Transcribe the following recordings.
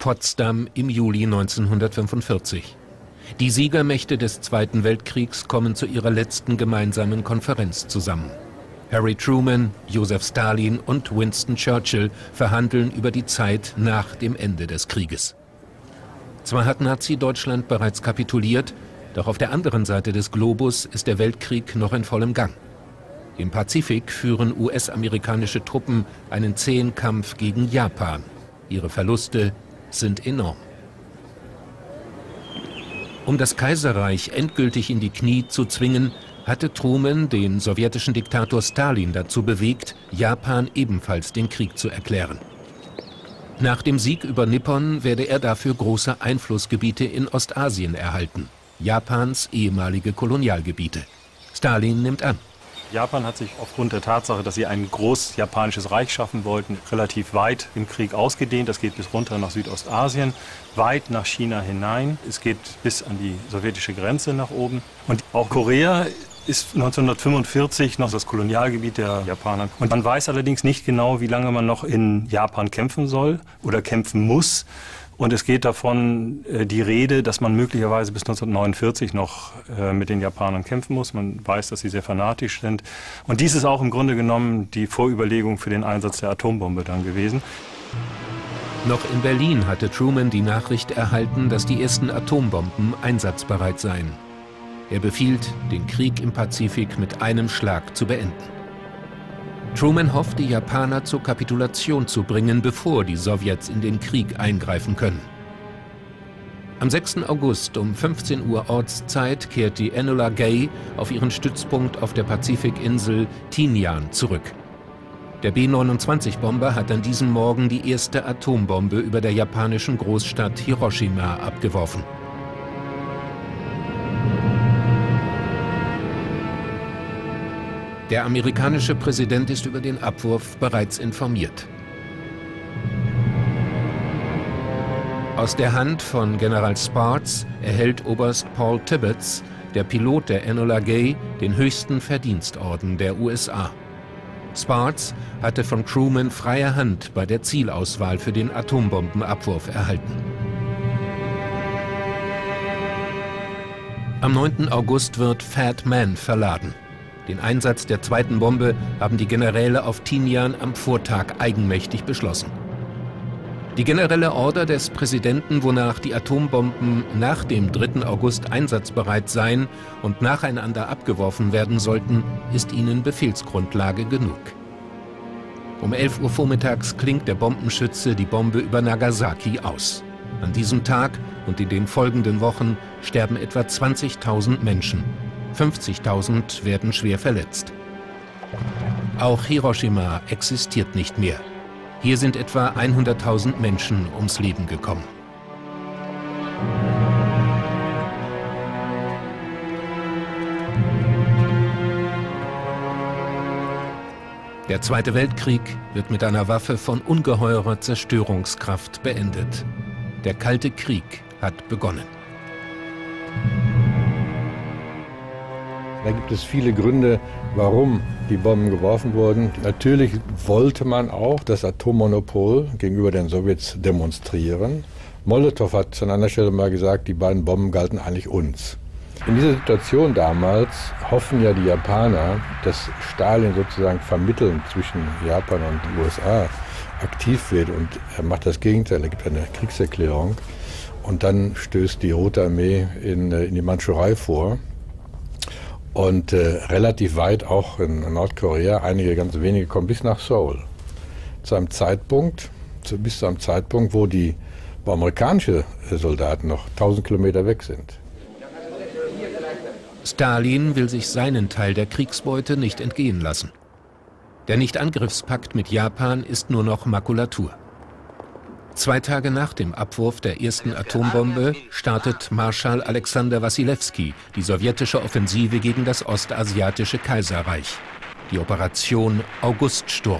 Potsdam im Juli 1945. Die Siegermächte des Zweiten Weltkriegs kommen zu ihrer letzten gemeinsamen Konferenz zusammen. Harry Truman, Joseph Stalin und Winston Churchill verhandeln über die Zeit nach dem Ende des Krieges. Zwar hat Nazi-Deutschland bereits kapituliert, doch auf der anderen Seite des Globus ist der Weltkrieg noch in vollem Gang. Im Pazifik führen US-amerikanische Truppen einen zähen Kampf gegen Japan. Ihre Verluste sind enorm. Um das Kaiserreich endgültig in die Knie zu zwingen, hatte Truman den sowjetischen Diktator Stalin dazu bewegt, Japan ebenfalls den Krieg zu erklären. Nach dem Sieg über Nippon werde er dafür große Einflussgebiete in Ostasien erhalten, Japans ehemalige Kolonialgebiete. Stalin nimmt an. Japan hat sich aufgrund der Tatsache, dass sie ein großes japanisches Reich schaffen wollten, relativ weit im Krieg ausgedehnt. Das geht bis runter nach Südostasien, weit nach China hinein. Es geht bis an die sowjetische Grenze nach oben. Und auch Korea ist 1945 noch das Kolonialgebiet der Japaner. Und man weiß allerdings nicht genau, wie lange man noch in Japan kämpfen soll oder kämpfen muss. Und es geht davon die Rede, dass man möglicherweise bis 1949 noch mit den Japanern kämpfen muss. Man weiß, dass sie sehr fanatisch sind. Und dies ist auch im Grunde genommen die Vorüberlegung für den Einsatz der Atombombe dann gewesen. Noch in Berlin hatte Truman die Nachricht erhalten, dass die ersten Atombomben einsatzbereit seien. Er befiehlt, den Krieg im Pazifik mit einem Schlag zu beenden. Truman hofft, die Japaner zur Kapitulation zu bringen, bevor die Sowjets in den Krieg eingreifen können. Am 6. August um 15 Uhr Ortszeit kehrt die Enola Gay auf ihren Stützpunkt auf der Pazifikinsel Tinian zurück. Der B-29-Bomber hat an diesem Morgen die erste Atombombe über der japanischen Großstadt Hiroshima abgeworfen. Der amerikanische Präsident ist über den Abwurf bereits informiert. Aus der Hand von General Sparks erhält Oberst Paul Tibbets, der Pilot der Enola Gay, den höchsten Verdienstorden der USA. Sparks hatte von Truman freie Hand bei der Zielauswahl für den Atombombenabwurf erhalten. Am 9. August wird Fat Man verladen. Den Einsatz der zweiten Bombe haben die Generäle auf Tinian am Vortag eigenmächtig beschlossen. Die generelle Order des Präsidenten, wonach die Atombomben nach dem 3. August einsatzbereit seien und nacheinander abgeworfen werden sollten, ist ihnen Befehlsgrundlage genug. Um 11 Uhr vormittags klingt der Bombenschütze die Bombe über Nagasaki aus. An diesem Tag und in den folgenden Wochen sterben etwa 20.000 Menschen. 50.000 werden schwer verletzt. Auch Hiroshima existiert nicht mehr. Hier sind etwa 100.000 Menschen ums Leben gekommen. Der Zweite Weltkrieg wird mit einer Waffe von ungeheurer Zerstörungskraft beendet. Der Kalte Krieg hat begonnen. Da gibt es viele Gründe, warum die Bomben geworfen wurden. Natürlich wollte man auch das Atommonopol gegenüber den Sowjets demonstrieren. Molotow hat an einer Stelle mal gesagt, die beiden Bomben galten eigentlich uns. In dieser Situation damals hoffen ja die Japaner, dass Stalin sozusagen vermittelnd zwischen Japan und den USA aktiv wird, und er macht das Gegenteil, er gibt eine Kriegserklärung und dann stößt die Rote Armee in die Mandschurei vor. Und relativ weit auch in Nordkorea, einige ganz wenige kommen bis nach Seoul. Bis zu einem Zeitpunkt, wo amerikanische Soldaten noch 1000 Kilometer weg sind. Stalin will sich seinen Teil der Kriegsbeute nicht entgehen lassen. Der Nichtangriffspakt mit Japan ist nur noch Makulatur. 2 Tage nach dem Abwurf der ersten Atombombe startet Marschall Alexander Wassilewski die sowjetische Offensive gegen das ostasiatische Kaiserreich. Die Operation Auguststurm.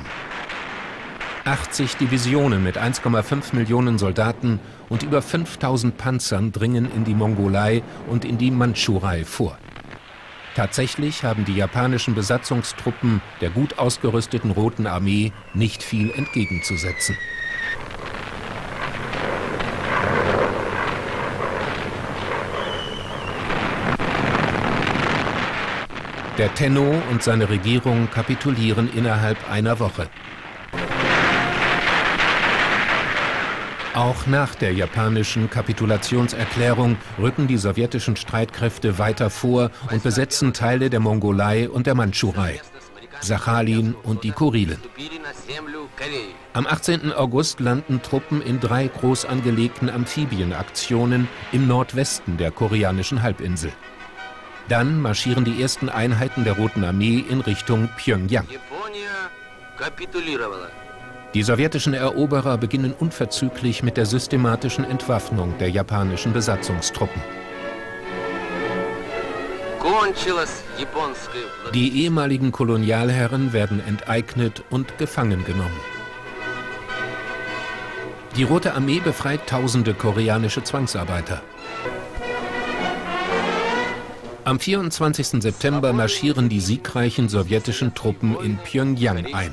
80 Divisionen mit 1,5 Millionen Soldaten und über 5000 Panzern dringen in die Mongolei und in die Mandschurei vor. Tatsächlich haben die japanischen Besatzungstruppen der gut ausgerüsteten Roten Armee nicht viel entgegenzusetzen. Der Tenno und seine Regierung kapitulieren innerhalb einer Woche. Auch nach der japanischen Kapitulationserklärung rücken die sowjetischen Streitkräfte weiter vor und besetzen Teile der Mongolei und der Mandschurei, Sachalin und die Kurilen. Am 18. August landen Truppen in 3 groß angelegten Amphibienaktionen im Nordwesten der koreanischen Halbinsel. Dann marschieren die ersten Einheiten der Roten Armee in Richtung Pjöngjang. Die sowjetischen Eroberer beginnen unverzüglich mit der systematischen Entwaffnung der japanischen Besatzungstruppen. Die ehemaligen Kolonialherren werden enteignet und gefangen genommen. Die Rote Armee befreit tausende koreanische Zwangsarbeiter. Am 24. September marschieren die siegreichen sowjetischen Truppen in Pjöngjang ein.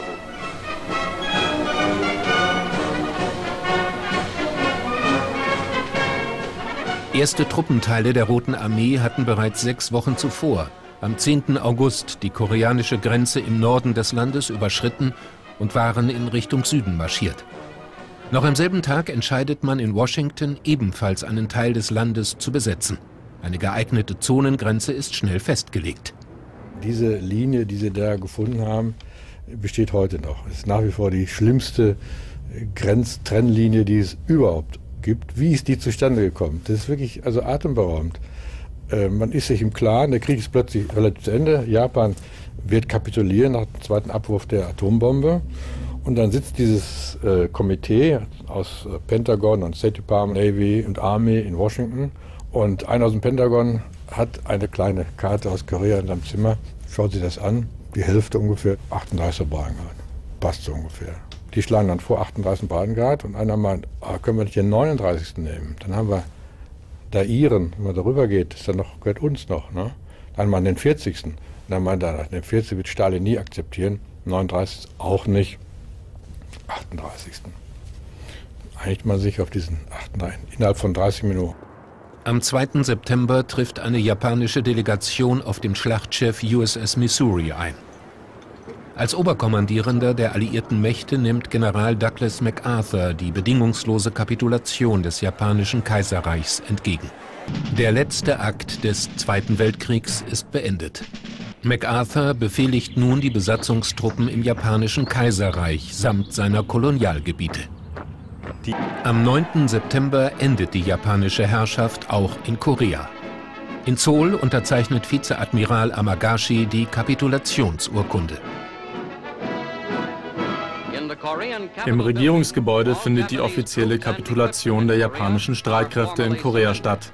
Erste Truppenteile der Roten Armee hatten bereits 6 Wochen zuvor, am 10. August, die koreanische Grenze im Norden des Landes überschritten und waren in Richtung Süden marschiert. Noch am selben Tag entscheidet man in Washington, ebenfalls einen Teil des Landes zu besetzen. Eine geeignete Zonengrenze ist schnell festgelegt. Diese Linie, die sie da gefunden haben, besteht heute noch. Es ist nach wie vor die schlimmste Grenztrennlinie, die es überhaupt gibt. Wie ist die zustande gekommen? Das ist wirklich also atemberaubend. Man ist sich im Klaren, der Krieg ist plötzlich relativ zu Ende. Japan wird kapitulieren nach dem zweiten Abwurf der Atombombe. Und dann sitzt dieses Komitee aus Pentagon und State Department, Navy und Army in Washington. Und einer aus dem Pentagon hat eine kleine Karte aus Korea in seinem Zimmer, schaut sich das an, die Hälfte ungefähr 38 Breitengrad. Passt so ungefähr. Die schlagen dann vor 38 Breitengrad und einer meint, können wir nicht den 39. nehmen? Dann haben wir da Iren, wenn man darüber geht, ist dann noch, gehört uns noch. Ne? Dann mal den 40. Und dann meint er, den 40. wird Stalin nie akzeptieren, 39. auch nicht, 38. Einigt man sich auf diesen 38 innerhalb von 30 Minuten. Am 2. September trifft eine japanische Delegation auf dem Schlachtschiff USS Missouri ein. Als Oberkommandierender der alliierten Mächte nimmt General Douglas MacArthur die bedingungslose Kapitulation des japanischen Kaiserreichs entgegen. Der letzte Akt des Zweiten Weltkriegs ist beendet. MacArthur befehligt nun die Besatzungstruppen im japanischen Kaiserreich samt seiner Kolonialgebiete. Am 9. September endet die japanische Herrschaft auch in Korea. In Seoul unterzeichnet Vizeadmiral Amagashi die Kapitulationsurkunde. Im Regierungsgebäude findet die offizielle Kapitulation der japanischen Streitkräfte in Korea statt.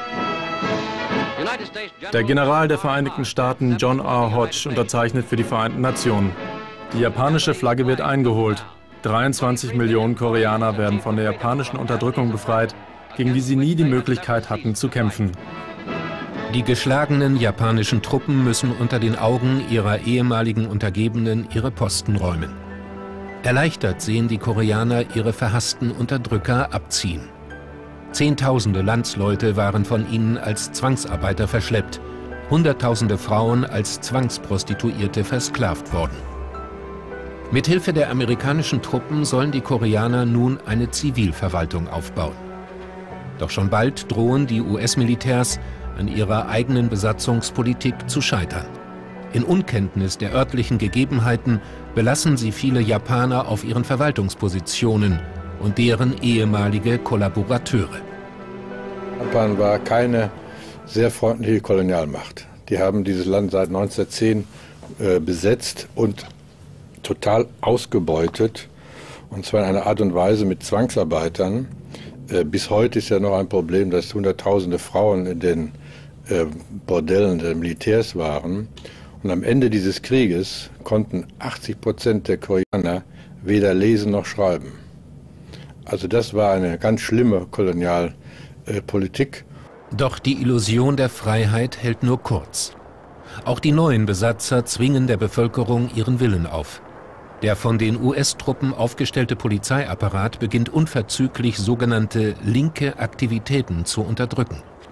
Der General der Vereinigten Staaten John R. Hodge unterzeichnet für die Vereinten Nationen. Die japanische Flagge wird eingeholt. 23 Millionen Koreaner werden von der japanischen Unterdrückung befreit, gegen die sie nie die Möglichkeit hatten zu kämpfen. Die geschlagenen japanischen Truppen müssen unter den Augen ihrer ehemaligen Untergebenen ihre Posten räumen. Erleichtert sehen die Koreaner ihre verhassten Unterdrücker abziehen. Zehntausende Landsleute waren von ihnen als Zwangsarbeiter verschleppt, Hunderttausende Frauen als Zwangsprostituierte versklavt worden. Mithilfe der amerikanischen Truppen sollen die Koreaner nun eine Zivilverwaltung aufbauen. Doch schon bald drohen die US-Militärs an ihrer eigenen Besatzungspolitik zu scheitern. In Unkenntnis der örtlichen Gegebenheiten belassen sie viele Japaner auf ihren Verwaltungspositionen und deren ehemalige Kollaborateure. Japan war keine sehr freundliche Kolonialmacht. Die haben dieses Land seit 1910 besetzt und total ausgebeutet, und zwar in einer Art und Weise mit Zwangsarbeitern. Bis heute ist ja noch ein Problem, dass Hunderttausende Frauen in den Bordellen der Militärs waren. Und am Ende dieses Krieges konnten 80% der Koreaner weder lesen noch schreiben. Also das war eine ganz schlimme Kolonialpolitik. Doch die Illusion der Freiheit hält nur kurz. Auch die neuen Besatzer zwingen der Bevölkerung ihren Willen auf. Der von den US-Truppen aufgestellte Polizeiapparat beginnt unverzüglich sogenannte linke Aktivitäten zu unterdrücken.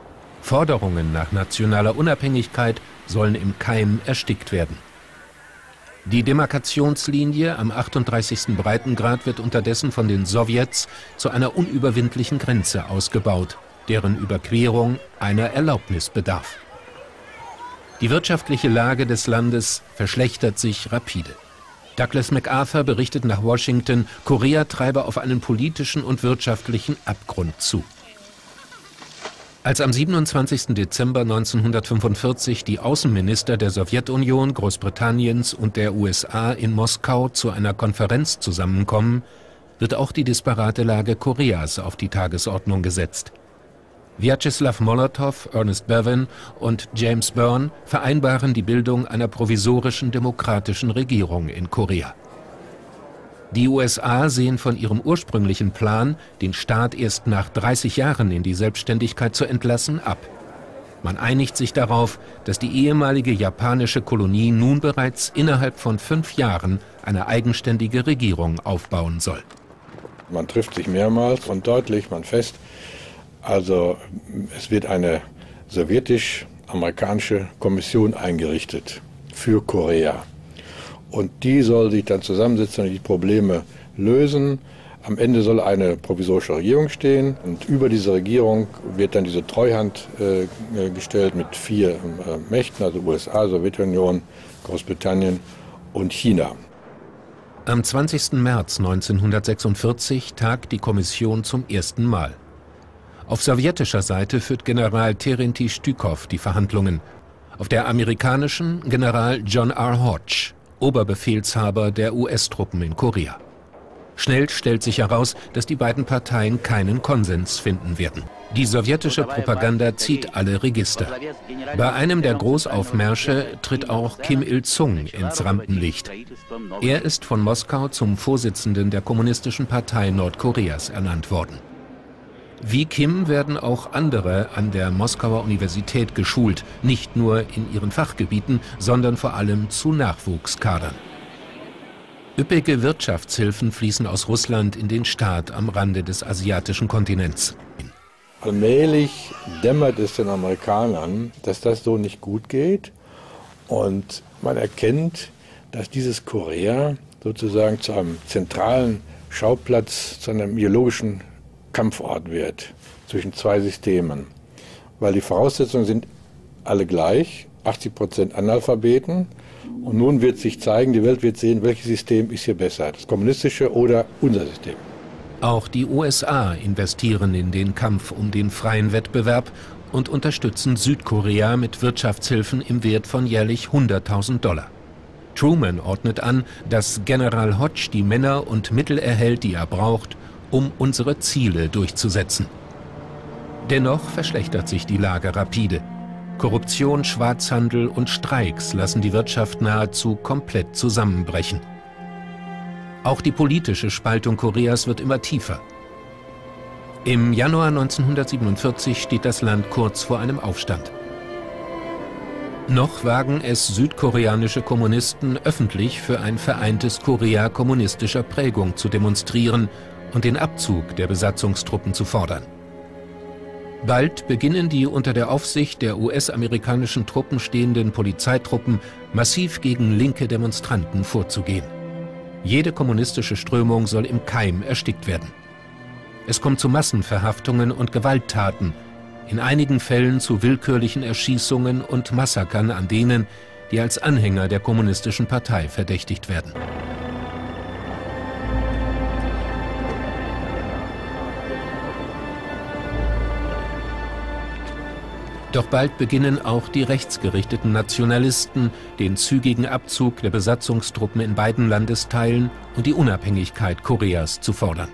Forderungen nach nationaler Unabhängigkeit sollen im Keim erstickt werden. Die Demarkationslinie am 38. Breitengrad wird unterdessen von den Sowjets zu einer unüberwindlichen Grenze ausgebaut, deren Überquerung einer Erlaubnis bedarf. Die wirtschaftliche Lage des Landes verschlechtert sich rapide. Douglas MacArthur berichtet nach Washington, Korea treibe auf einen politischen und wirtschaftlichen Abgrund zu. Als am 27. Dezember 1945 die Außenminister der Sowjetunion, Großbritanniens und der USA in Moskau zu einer Konferenz zusammenkommen, wird auch die disparate Lage Koreas auf die Tagesordnung gesetzt. Vyacheslav Molotow, Ernest Bevin und James Byrne vereinbaren die Bildung einer provisorischen demokratischen Regierung in Korea. Die USA sehen von ihrem ursprünglichen Plan, den Staat erst nach 30 Jahren in die Selbstständigkeit zu entlassen, ab. Man einigt sich darauf, dass die ehemalige japanische Kolonie nun bereits innerhalb von 5 Jahren eine eigenständige Regierung aufbauen soll. Man trifft sich mehrmals und deutlich man fest, also es wird eine sowjetisch-amerikanische Kommission eingerichtet für Korea. Und die soll sich dann zusammensetzen und die Probleme lösen. Am Ende soll eine provisorische Regierung stehen und über diese Regierung wird dann diese Treuhand gestellt mit 4 Mächten, also USA, Sowjetunion, Großbritannien und China. Am 20. März 1946 tagt die Kommission zum ersten Mal. Auf sowjetischer Seite führt General Terentij Stykov die Verhandlungen, auf der amerikanischen General John R. Hodge, Oberbefehlshaber der US-Truppen in Korea. Schnell stellt sich heraus, dass die beiden Parteien keinen Konsens finden werden. Die sowjetische Propaganda zieht alle Register. Bei einem der Großaufmärsche tritt auch Kim Il-sung ins Rampenlicht. Er ist von Moskau zum Vorsitzenden der Kommunistischen Partei Nordkoreas ernannt worden. Wie Kim werden auch andere an der Moskauer Universität geschult, nicht nur in ihren Fachgebieten, sondern vor allem zu Nachwuchskadern. Üppige Wirtschaftshilfen fließen aus Russland in den Staat am Rande des asiatischen Kontinents. Allmählich dämmert es den Amerikanern, dass das so nicht gut geht. Und man erkennt, dass dieses Korea sozusagen zu einem zentralen Schauplatz, zu einem ideologischen Kampfort wird zwischen 2 Systemen. Weil die Voraussetzungen sind alle gleich, 80% Analphabeten. Und nun wird sich zeigen, die Welt wird sehen, welches System ist hier besser, das kommunistische oder unser System. Auch die USA investieren in den Kampf um den freien Wettbewerb und unterstützen Südkorea mit Wirtschaftshilfen im Wert von jährlich $100.000. Truman ordnet an, dass General Hodge die Männer und Mittel erhält, die er braucht, um unsere Ziele durchzusetzen. Dennoch verschlechtert sich die Lage rapide. Korruption, Schwarzhandel und Streiks lassen die Wirtschaft nahezu komplett zusammenbrechen. Auch die politische Spaltung Koreas wird immer tiefer. Im Januar 1947 steht das Land kurz vor einem Aufstand. Noch wagen es südkoreanische Kommunisten, öffentlich für ein vereintes Korea kommunistischer Prägung zu demonstrieren und den Abzug der Besatzungstruppen zu fordern. Bald beginnen die unter der Aufsicht der US-amerikanischen Truppen stehenden Polizeitruppen massiv gegen linke Demonstranten vorzugehen. Jede kommunistische Strömung soll im Keim erstickt werden. Es kommt zu Massenverhaftungen und Gewalttaten, in einigen Fällen zu willkürlichen Erschießungen und Massakern an denen, die als Anhänger der Kommunistischen Partei verdächtigt werden. Doch bald beginnen auch die rechtsgerichteten Nationalisten den zügigen Abzug der Besatzungstruppen in beiden Landesteilen und die Unabhängigkeit Koreas zu fordern.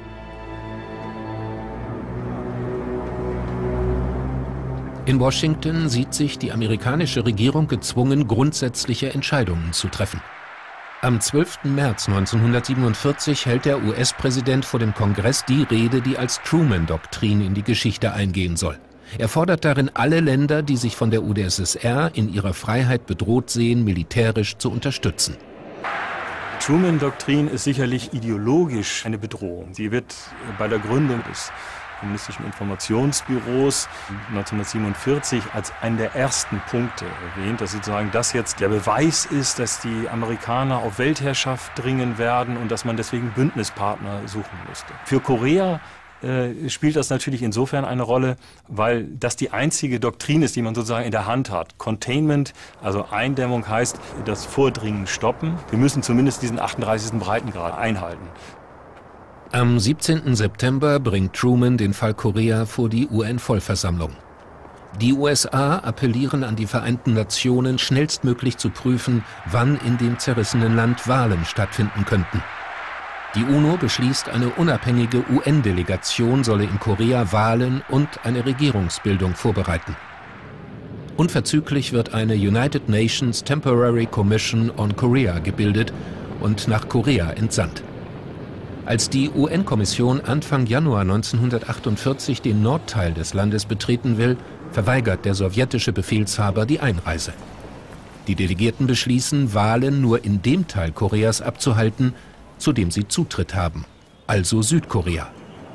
In Washington sieht sich die amerikanische Regierung gezwungen, grundsätzliche Entscheidungen zu treffen. Am 12. März 1947 hält der US-Präsident vor dem Kongress die Rede, die als Truman-Doktrin in die Geschichte eingehen soll. Er fordert darin alle Länder, die sich von der UdSSR in ihrer Freiheit bedroht sehen, militärisch zu unterstützen. Truman-Doktrin ist sicherlich ideologisch eine Bedrohung. Sie wird bei der Gründung des kommunistischen Informationsbüros 1947 als einen der ersten Punkte erwähnt, dass sozusagen das jetzt der Beweis ist, dass die Amerikaner auf Weltherrschaft dringen werden und dass man deswegen Bündnispartner suchen müsste. Für Korea spielt das natürlich insofern eine Rolle, weil das die einzige Doktrin ist, die man sozusagen in der Hand hat. Containment, also Eindämmung, heißt das Vordringen stoppen. Wir müssen zumindest diesen 38. Breitengrad einhalten. Am 17. September bringt Truman den Fall Korea vor die UN-Vollversammlung. Die USA appellieren an die Vereinten Nationen, schnellstmöglich zu prüfen, wann in dem zerrissenen Land Wahlen stattfinden könnten. Die UNO beschließt, eine unabhängige UN-Delegation solle in Korea Wahlen und eine Regierungsbildung vorbereiten. Unverzüglich wird eine United Nations Temporary Commission on Korea gebildet und nach Korea entsandt. Als die UN-Kommission Anfang Januar 1948 den Nordteil des Landes betreten will, verweigert der sowjetische Befehlshaber die Einreise. Die Delegierten beschließen, Wahlen nur in dem Teil Koreas abzuhalten, zu dem sie Zutritt haben, also Südkorea.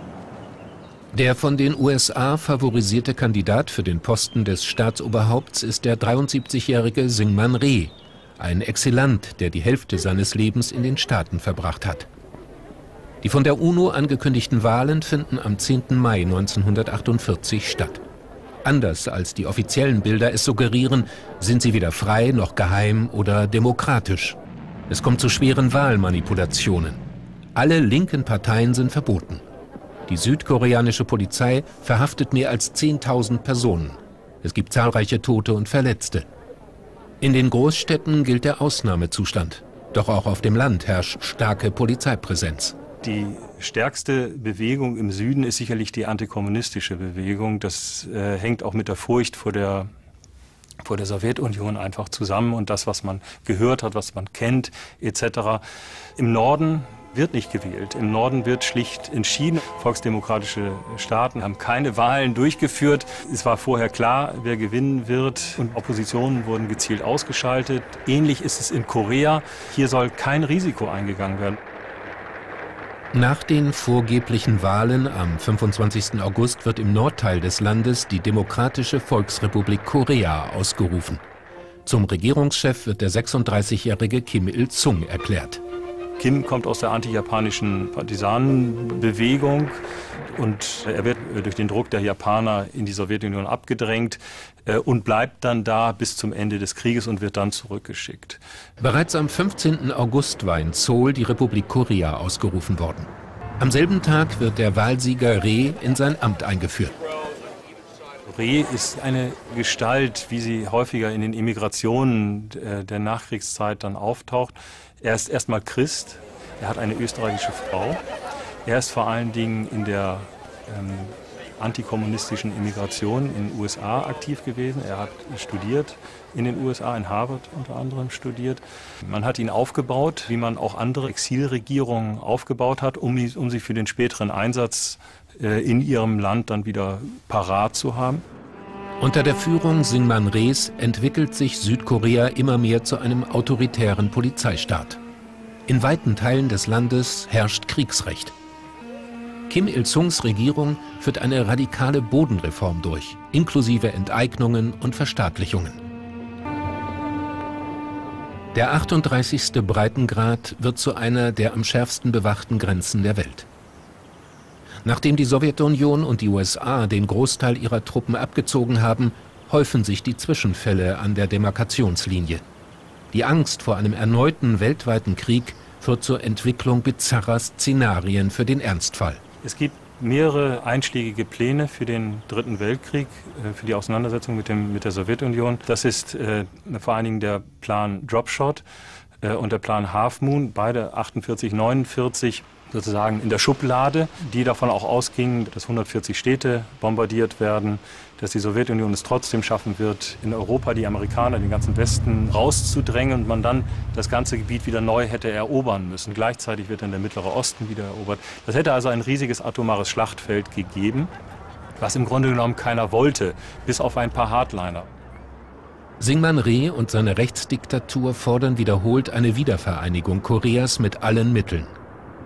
Der von den USA favorisierte Kandidat für den Posten des Staatsoberhaupts ist der 73-jährige Syngman Rhee, ein Exilant, der die Hälfte seines Lebens in den Staaten verbracht hat. Die von der UNO angekündigten Wahlen finden am 10. Mai 1948 statt. Anders als die offiziellen Bilder es suggerieren, sind sie weder frei noch geheim oder demokratisch. Es kommt zu schweren Wahlmanipulationen. Alle linken Parteien sind verboten. Die südkoreanische Polizei verhaftet mehr als 10.000 Personen. Es gibt zahlreiche Tote und Verletzte. In den Großstädten gilt der Ausnahmezustand. Doch auch auf dem Land herrscht starke Polizeipräsenz. Die stärkste Bewegung im Süden ist sicherlich die antikommunistische Bewegung. Das hängt auch mit der Furcht vor der Sowjetunion einfach zusammen und das, was man gehört hat, was man kennt, etc. Im Norden wird nicht gewählt. Im Norden wird schlicht entschieden. Volksdemokratische Staaten haben keine Wahlen durchgeführt. Es war vorher klar, wer gewinnen wird und Oppositionen wurden gezielt ausgeschaltet. Ähnlich ist es in Korea. Hier soll kein Risiko eingegangen werden. Nach den vorgeblichen Wahlen am 25. August wird im Nordteil des Landes die Demokratische Volksrepublik Korea ausgerufen. Zum Regierungschef wird der 36-jährige Kim Il-sung erklärt. Kim kommt aus der anti-japanischen Partisanenbewegung und er wird durch den Druck der Japaner in die Sowjetunion abgedrängt und bleibt dann da bis zum Ende des Krieges und wird dann zurückgeschickt. Bereits am 15. August war in Seoul die Republik Korea ausgerufen worden. Am selben Tag wird der Wahlsieger Rhee in sein Amt eingeführt. Rhee ist eine Gestalt, wie sie häufiger in den Emigrationen der Nachkriegszeit dann auftaucht. Er ist erstmal Christ, er hat eine österreichische Frau. Er ist vor allen Dingen in der antikommunistischen Emigration in den USA aktiv gewesen. Er hat studiert in den USA, in Harvard unter anderem studiert. Man hat ihn aufgebaut, wie man auch andere Exilregierungen aufgebaut hat, um sie für den späteren Einsatz in ihrem Land dann wieder parat zu haben. Unter der Führung Syngman Rhees entwickelt sich Südkorea immer mehr zu einem autoritären Polizeistaat. In weiten Teilen des Landes herrscht Kriegsrecht. Kim Il-sungs Regierung führt eine radikale Bodenreform durch, inklusive Enteignungen und Verstaatlichungen. Der 38. Breitengrad wird zu einer der am schärfsten bewachten Grenzen der Welt. Nachdem die Sowjetunion und die USA den Großteil ihrer Truppen abgezogen haben, häufen sich die Zwischenfälle an der Demarkationslinie. Die Angst vor einem erneuten weltweiten Krieg führt zur Entwicklung bizarrer Szenarien für den Ernstfall. Es gibt mehrere einschlägige Pläne für den Dritten Weltkrieg, für die Auseinandersetzung mit der Sowjetunion. Das ist vor allen Dingen der Plan Dropshot und der Plan Half Moon, beide 48, 49 sozusagen in der Schublade, die davon auch ausgingen, dass 140 Städte bombardiert werden, dass die Sowjetunion es trotzdem schaffen wird, in Europa die Amerikaner, den ganzen Westen rauszudrängen und man dann das ganze Gebiet wieder neu hätte erobern müssen. Gleichzeitig wird dann der Mittlere Osten wieder erobert. Das hätte also ein riesiges atomares Schlachtfeld gegeben, was im Grunde genommen keiner wollte, bis auf ein paar Hardliner. Syngman Rhee und seine Rechtsdiktatur fordern wiederholt eine Wiedervereinigung Koreas mit allen Mitteln.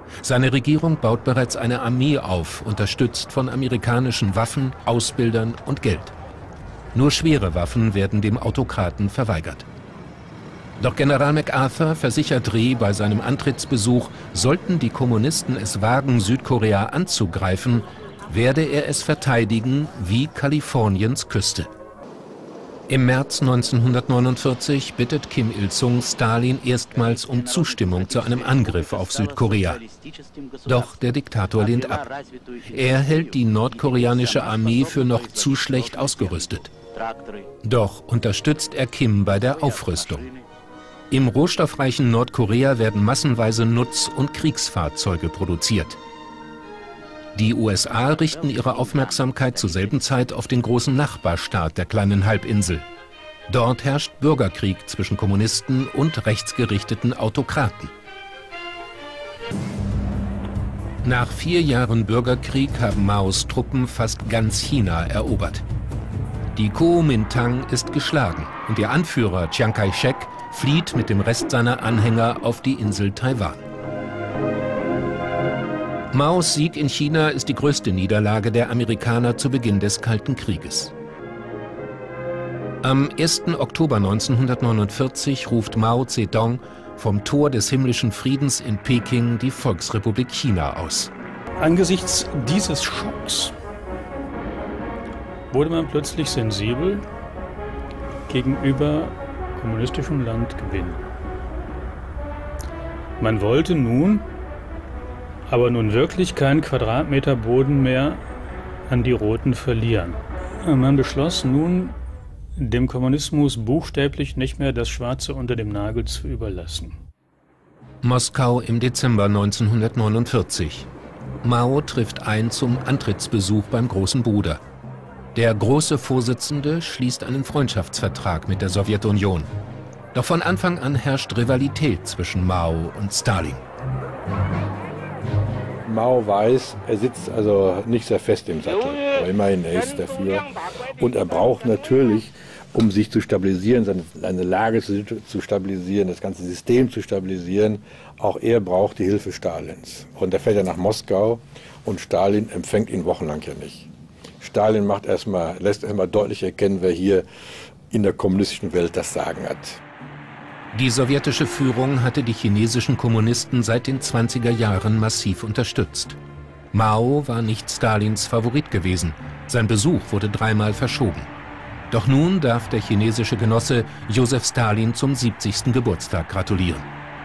Seine Regierung baut bereits eine Armee auf, unterstützt von amerikanischen Waffen, Ausbildern und Geld. Nur schwere Waffen werden dem Autokraten verweigert. Doch General MacArthur versichert Rhee bei seinem Antrittsbesuch, sollten die Kommunisten es wagen, Südkorea anzugreifen, werde er es verteidigen wie Kaliforniens Küste. Im März 1949 bittet Kim Il-sung Stalin erstmals um Zustimmung zu einem Angriff auf Südkorea. Doch der Diktator lehnt ab. Er hält die nordkoreanische Armee für noch zu schlecht ausgerüstet. Doch unterstützt er Kim bei der Aufrüstung. Im rohstoffreichen Nordkorea werden massenweise Nutz- und Kriegsfahrzeuge produziert. Die USA richten ihre Aufmerksamkeit zur selben Zeit auf den großen Nachbarstaat der kleinen Halbinsel. Dort herrscht Bürgerkrieg zwischen Kommunisten und rechtsgerichteten Autokraten. Nach 4 Jahren Bürgerkrieg haben Maos Truppen fast ganz China erobert. Die Kuomintang ist geschlagen und ihr Anführer Chiang Kai-shek flieht mit dem Rest seiner Anhänger auf die Insel Taiwan. Maos Sieg in China ist die größte Niederlage der Amerikaner zu Beginn des Kalten Krieges. Am 1. Oktober 1949 ruft Mao Zedong vom Tor des himmlischen Friedens in Peking die Volksrepublik China aus. Angesichts dieses Schocks wurde man plötzlich sensibel gegenüber kommunistischem Landgewinn. Man wollte nun aber nun wirklich keinen Quadratmeter Boden mehr an die Roten verlieren. Man beschloss nun, dem Kommunismus buchstäblich nicht mehr das Schwarze unter dem Nagel zu überlassen. Moskau im Dezember 1949. Mao trifft ein zum Antrittsbesuch beim Großen Bruder. Der große Vorsitzende schließt einen Freundschaftsvertrag mit der Sowjetunion. Doch von Anfang an herrscht Rivalität zwischen Mao und Stalin. Mao weiß, er sitzt also nicht sehr fest im Sattel, aber immerhin er ist dafür. Und er braucht natürlich, um sich zu stabilisieren, seine Lage zu stabilisieren, das ganze System zu stabilisieren, auch er braucht die Hilfe Stalins. Und da fährt er nach Moskau und Stalin empfängt ihn wochenlang ja nicht. Stalin lässt erstmal deutlich erkennen, wer hier in der kommunistischen Welt das Sagen hat. Die sowjetische Führung hatte die chinesischen Kommunisten seit den 20er Jahren massiv unterstützt. Mao war nicht Stalins Favorit gewesen. Sein Besuch wurde 3-mal verschoben. Doch nun darf der chinesische Genosse Josef Stalin zum 70. Geburtstag gratulieren.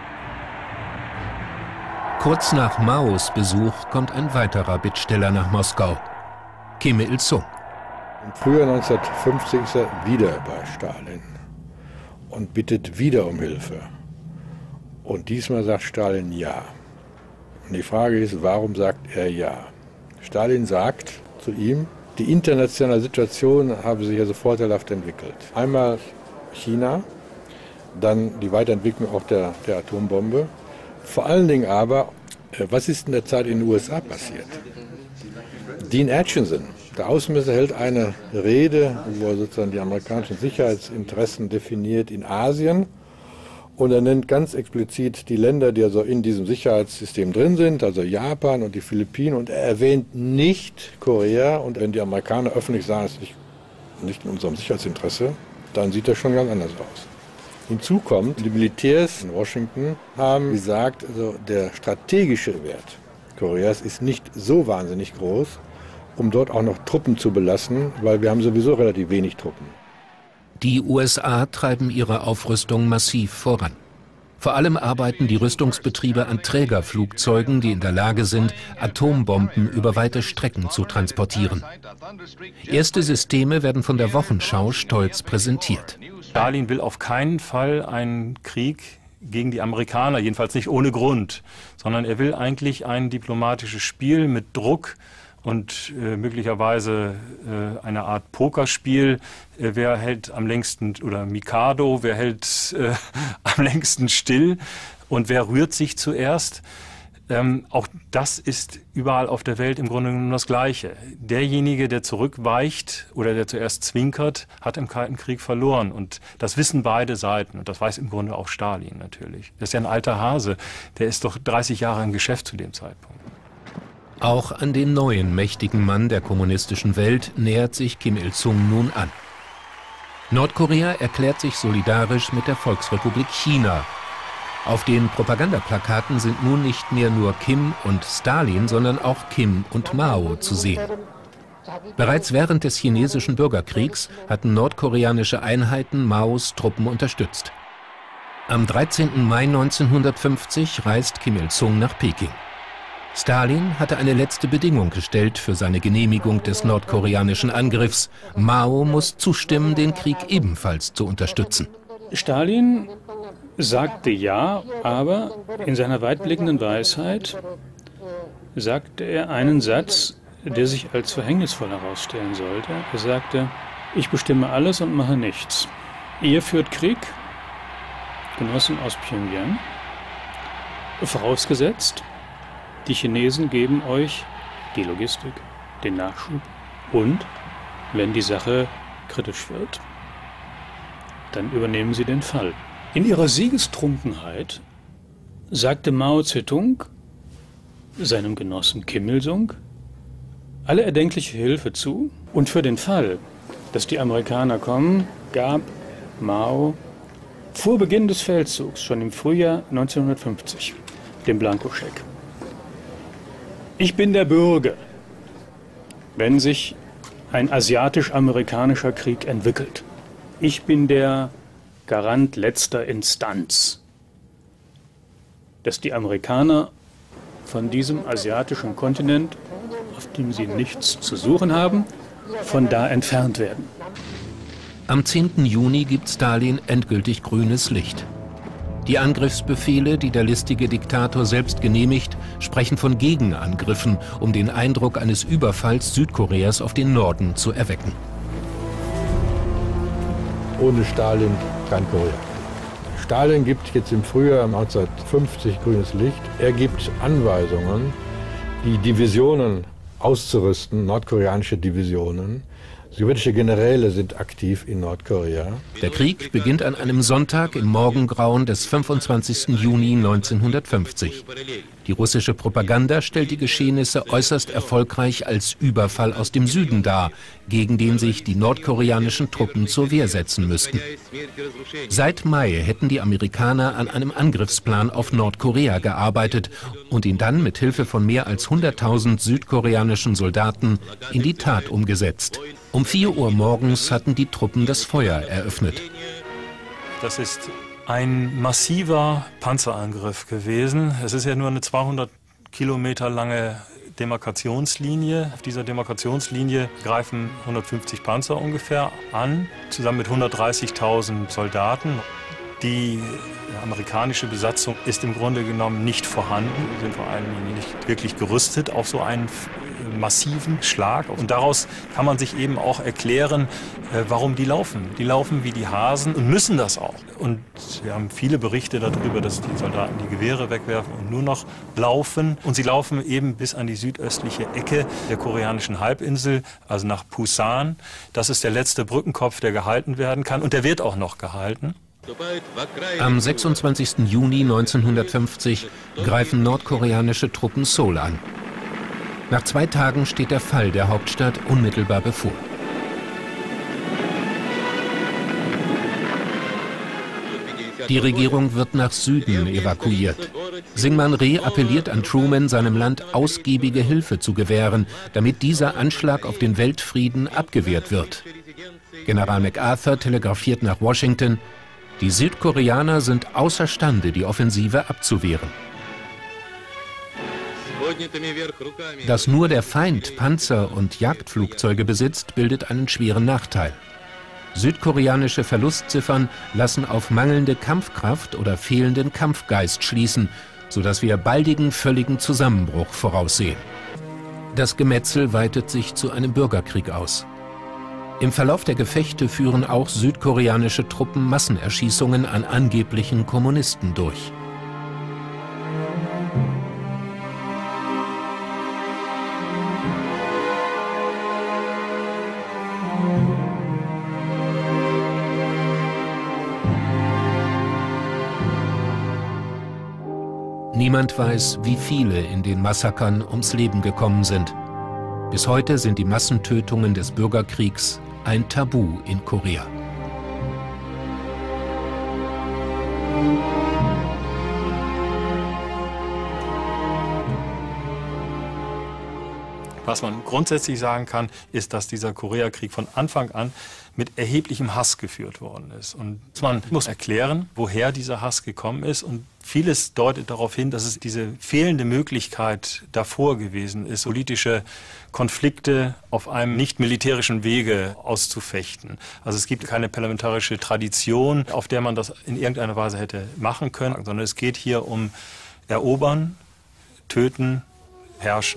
Kurz nach Maos Besuch kommt ein weiterer Bittsteller nach Moskau: Kim Il-sung. Im Frühjahr 1950 ist er wieder bei Stalin und bittet wieder um Hilfe. Und diesmal sagt Stalin ja. Und die Frage ist, warum sagt er ja? Stalin sagt zu ihm, die internationale Situation habe sich also vorteilhaft entwickelt. Einmal China, dann die Weiterentwicklung auch der Atombombe. Vor allen Dingen aber, was ist in der Zeit in den USA passiert? Dean Acheson, der Außenminister, hält eine Rede, wo er sozusagen die amerikanischen Sicherheitsinteressen definiert in Asien. Und er nennt ganz explizit die Länder, die also in diesem Sicherheitssystem drin sind, also Japan und die Philippinen. Und er erwähnt nicht Korea. Und wenn die Amerikaner öffentlich sagen, es ist nicht in unserem Sicherheitsinteresse, dann sieht das schon ganz anders aus. Hinzu kommt, die Militärs in Washington haben gesagt, also der strategische Wert Koreas ist nicht so wahnsinnig groß, um dort auch noch Truppen zu belassen, weil wir haben sowieso relativ wenig Truppen. Die USA treiben ihre Aufrüstung massiv voran. Vor allem arbeiten die Rüstungsbetriebe an Trägerflugzeugen, die in der Lage sind, Atombomben über weite Strecken zu transportieren. Erste Systeme werden von der Wochenschau stolz präsentiert. Stalin will auf keinen Fall einen Krieg gegen die Amerikaner, jedenfalls nicht ohne Grund, sondern er will eigentlich ein diplomatisches Spiel mit Druck und möglicherweise eine Art Pokerspiel. Wer hält am längsten, oder Mikado, wer hält am längsten still und wer rührt sich zuerst? Auch das ist überall auf der Welt im Grunde genommen das Gleiche. Derjenige, der zurückweicht oder der zuerst zwinkert, hat im Kalten Krieg verloren. Und das wissen beide Seiten. Und das weiß im Grunde auch Stalin natürlich. Das ist ja ein alter Hase. Der ist doch 30 Jahre im Geschäft zu dem Zeitpunkt. Auch an den neuen mächtigen Mann der kommunistischen Welt nähert sich Kim Il-sung nun an. Nordkorea erklärt sich solidarisch mit der Volksrepublik China. Auf den Propagandaplakaten sind nun nicht mehr nur Kim und Stalin, sondern auch Kim und Mao zu sehen. Bereits während des chinesischen Bürgerkriegs hatten nordkoreanische Einheiten Maos Truppen unterstützt. Am 13. Mai 1950 reist Kim Il-sung nach Peking. Stalin hatte eine letzte Bedingung gestellt für seine Genehmigung des nordkoreanischen Angriffs. Mao muss zustimmen, den Krieg ebenfalls zu unterstützen. Stalin sagte ja, aber in seiner weitblickenden Weisheit sagte er einen Satz, der sich als verhängnisvoll herausstellen sollte. Er sagte, ich bestimme alles und mache nichts. Ihr führt Krieg, Genossen aus Pyongyang, vorausgesetzt, die Chinesen geben euch die Logistik, den Nachschub und, wenn die Sache kritisch wird, dann übernehmen sie den Fall. In ihrer Siegestrunkenheit sagte Mao Zedong seinem Genossen Kim Il-sung alle erdenkliche Hilfe zu. Und für den Fall, dass die Amerikaner kommen, gab Mao vor Beginn des Feldzugs, schon im Frühjahr 1950, den Blankoscheck. Ich bin der Bürger, wenn sich ein asiatisch-amerikanischer Krieg entwickelt. Ich bin der Garant letzter Instanz, dass die Amerikaner von diesem asiatischen Kontinent, auf dem sie nichts zu suchen haben, von da entfernt werden. Am 10. Juni gibt Stalin endgültig grünes Licht. Die Angriffsbefehle, die der listige Diktator selbst genehmigt, sprechen von Gegenangriffen, um den Eindruck eines Überfalls Südkoreas auf den Norden zu erwecken. Ohne Stalin kein Korea. Stalin gibt jetzt im Frühjahr 1950 grünes Licht. Er gibt Anweisungen, die Divisionen auszurüsten, nordkoreanische Divisionen. Sowjetische Generäle sind aktiv in Nordkorea. Der Krieg beginnt an einem Sonntag im Morgengrauen des 25. Juni 1950. Die russische Propaganda stellt die Geschehnisse äußerst erfolgreich als Überfall aus dem Süden dar, gegen den sich die nordkoreanischen Truppen zur Wehr setzen müssten. Seit Mai hätten die Amerikaner an einem Angriffsplan auf Nordkorea gearbeitet und ihn dann mit Hilfe von mehr als 100.000 südkoreanischen Soldaten in die Tat umgesetzt. Um 4 Uhr morgens hatten die Truppen das Feuer eröffnet. Das ist ein massiver Panzerangriff gewesen. Es ist ja nur eine 200 Kilometer lange Demarkationslinie. Auf dieser Demarkationslinie greifen 150 Panzer ungefähr an, zusammen mit 130.000 Soldaten. Die amerikanische Besatzung ist im Grunde genommen nicht vorhanden. Sie sind vor allem nicht wirklich gerüstet auf so einen massiven Schlag. Und daraus kann man sich eben auch erklären, warum die laufen. Die laufen wie die Hasen und müssen das auch. Und wir haben viele Berichte darüber, dass die Soldaten die Gewehre wegwerfen und nur noch laufen. Und sie laufen eben bis an die südöstliche Ecke der koreanischen Halbinsel, also nach Pusan. Das ist der letzte Brückenkopf, der gehalten werden kann. Und der wird auch noch gehalten. Am 26. Juni 1950 greifen nordkoreanische Truppen Seoul an. Nach 2 Tagen steht der Fall der Hauptstadt unmittelbar bevor. Die Regierung wird nach Süden evakuiert. Syngman Rhee appelliert an Truman, seinem Land ausgiebige Hilfe zu gewähren, damit dieser Anschlag auf den Weltfrieden abgewehrt wird. General MacArthur telegrafiert nach Washington: Die Südkoreaner sind außerstande, die Offensive abzuwehren. Dass nur der Feind Panzer und Jagdflugzeuge besitzt, bildet einen schweren Nachteil. Südkoreanische Verlustziffern lassen auf mangelnde Kampfkraft oder fehlenden Kampfgeist schließen, sodass wir baldigen völligen Zusammenbruch voraussehen. Das Gemetzel weitet sich zu einem Bürgerkrieg aus. Im Verlauf der Gefechte führen auch südkoreanische Truppen Massenerschießungen an angeblichen Kommunisten durch. Niemand weiß, wie viele in den Massakern ums Leben gekommen sind. Bis heute sind die Massentötungen des Bürgerkriegs ein Tabu in Korea. Was man grundsätzlich sagen kann, ist, dass dieser Koreakrieg von Anfang an mit erheblichem Hass geführt worden ist. Und man muss erklären, woher dieser Hass gekommen ist. Und vieles deutet darauf hin, dass es diese fehlende Möglichkeit davor gewesen ist, politische Konflikte auf einem nicht militärischen Wege auszufechten. Also es gibt keine parlamentarische Tradition, auf der man das in irgendeiner Weise hätte machen können, sondern es geht hier um Erobern, Töten, Herrschen.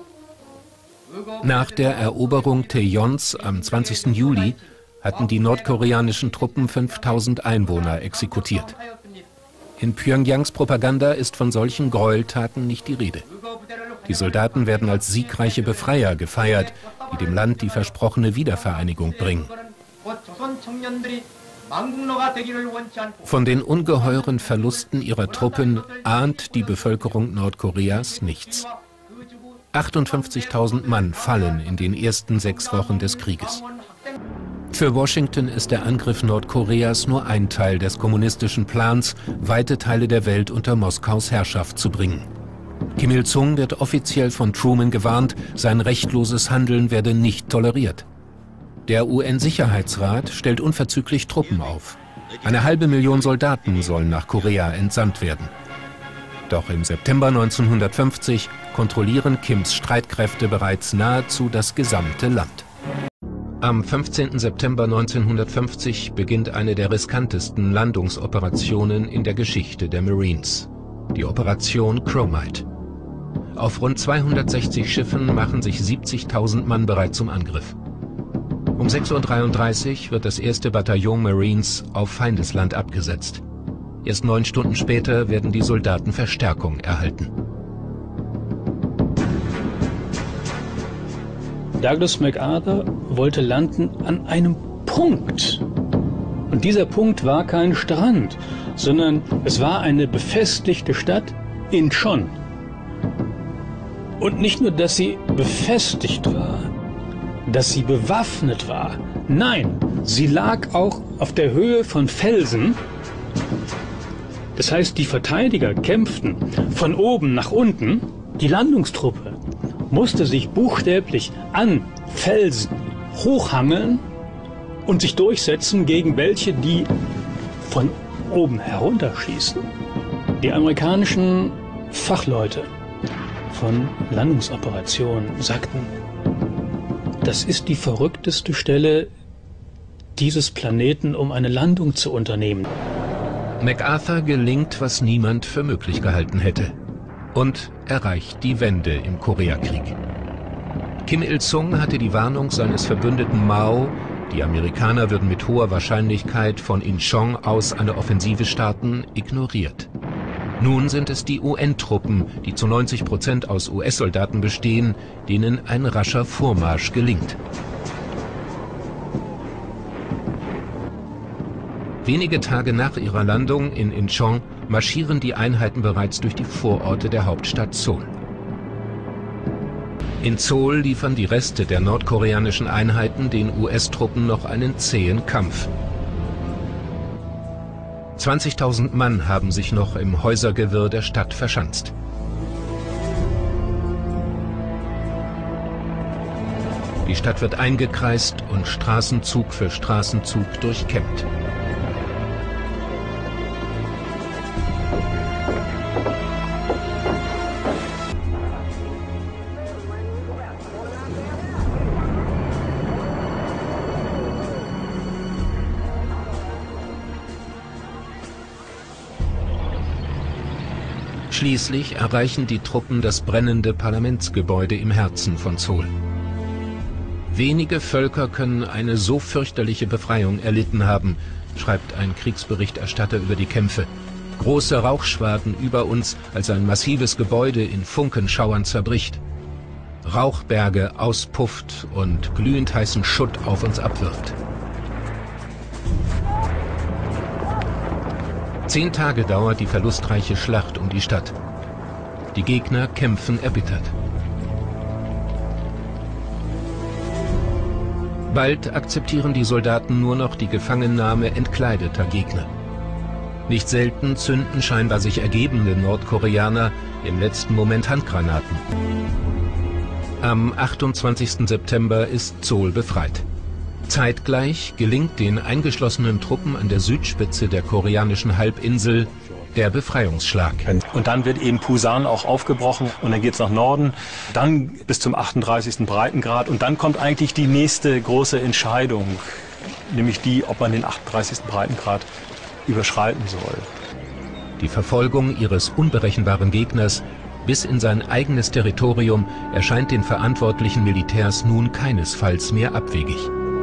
Nach der Eroberung Taejons am 20. Juli hatten die nordkoreanischen Truppen 5000 Einwohner exekutiert. In Pyongyangs Propaganda ist von solchen Gräueltaten nicht die Rede. Die Soldaten werden als siegreiche Befreier gefeiert, die dem Land die versprochene Wiedervereinigung bringen. Von den ungeheuren Verlusten ihrer Truppen ahnt die Bevölkerung Nordkoreas nichts. 58.000 Mann fallen in den ersten 6 Wochen des Krieges. Für Washington ist der Angriff Nordkoreas nur ein Teil des kommunistischen Plans, weite Teile der Welt unter Moskaus Herrschaft zu bringen. Kim Il-sung wird offiziell von Truman gewarnt, sein rechtloses Handeln werde nicht toleriert. Der UN-Sicherheitsrat stellt unverzüglich Truppen auf. 500.000 Soldaten sollen nach Korea entsandt werden. Doch im September 1950 kontrollieren Kims Streitkräfte bereits nahezu das gesamte Land. Am 15. September 1950 beginnt eine der riskantesten Landungsoperationen in der Geschichte der Marines, die Operation Chromite. Auf rund 260 Schiffen machen sich 70.000 Mann bereit zum Angriff. Um 6:33 Uhr wird das 1. Bataillon Marines auf Feindesland abgesetzt. Erst 9 Stunden später werden die Soldaten Verstärkung erhalten. Douglas MacArthur wollte landen an einem Punkt. Und dieser Punkt war kein Strand, sondern es war eine befestigte Stadt, Incheon. Und nicht nur, dass sie befestigt war, dass sie bewaffnet war. Nein, sie lag auch auf der Höhe von Felsen. Das heißt, die Verteidiger kämpften von oben nach unten. Die Landungstruppe musste sich buchstäblich an Felsen hochhangeln und sich durchsetzen gegen welche, die von oben herunterschießen. Die amerikanischen Fachleute von Landungsoperationen sagten, das ist die verrückteste Stelle dieses Planeten, um eine Landung zu unternehmen. MacArthur gelingt, was niemand für möglich gehalten hätte. Und erreicht die Wende im Koreakrieg. Kim Il-sung hatte die Warnung seines Verbündeten Mao, die Amerikaner würden mit hoher Wahrscheinlichkeit von Incheon aus eine Offensive starten, ignoriert. Nun sind es die UN-Truppen, die zu 90% aus US-Soldaten bestehen, denen ein rascher Vormarsch gelingt. Wenige Tage nach ihrer Landung in Incheon marschieren die Einheiten bereits durch die Vororte der Hauptstadt Seoul. In Seoul liefern die Reste der nordkoreanischen Einheiten den US-Truppen noch einen zähen Kampf. 20.000 Mann haben sich noch im Häusergewirr der Stadt verschanzt. Die Stadt wird eingekreist und Straßenzug für Straßenzug durchkämmt. Schließlich erreichen die Truppen das brennende Parlamentsgebäude im Herzen von Seoul. Wenige Völker können eine so fürchterliche Befreiung erlitten haben, schreibt ein Kriegsberichterstatter über die Kämpfe. Große Rauchschwaden über uns, als ein massives Gebäude in Funkenschauern zerbricht. Rauchberge auspufft und glühend heißen Schutt auf uns abwirft. 10 Tage dauert die verlustreiche Schlacht um die Stadt. Die Gegner kämpfen erbittert. Bald akzeptieren die Soldaten nur noch die Gefangennahme entkleideter Gegner. Nicht selten zünden scheinbar sich ergebende Nordkoreaner im letzten Moment Handgranaten. Am 28. September ist Seoul befreit. Zeitgleich gelingt den eingeschlossenen Truppen an der Südspitze der koreanischen Halbinsel der Befreiungsschlag. Und dann wird eben Pusan auch aufgebrochen und dann geht es nach Norden, dann bis zum 38. Breitengrad und dann kommt eigentlich die nächste große Entscheidung, nämlich die, ob man den 38. Breitengrad überschreiten soll. Die Verfolgung ihres unberechenbaren Gegners bis in sein eigenes Territorium erscheint den verantwortlichen Militärs nun keinesfalls mehr abwegig.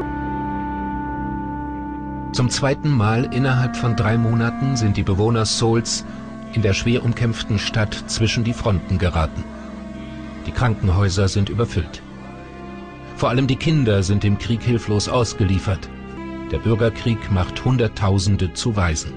Zum zweiten Mal innerhalb von 3 Monaten sind die Bewohner Seouls in der schwer umkämpften Stadt zwischen die Fronten geraten. Die Krankenhäuser sind überfüllt. Vor allem die Kinder sind dem Krieg hilflos ausgeliefert. Der Bürgerkrieg macht Hunderttausende zu Waisen.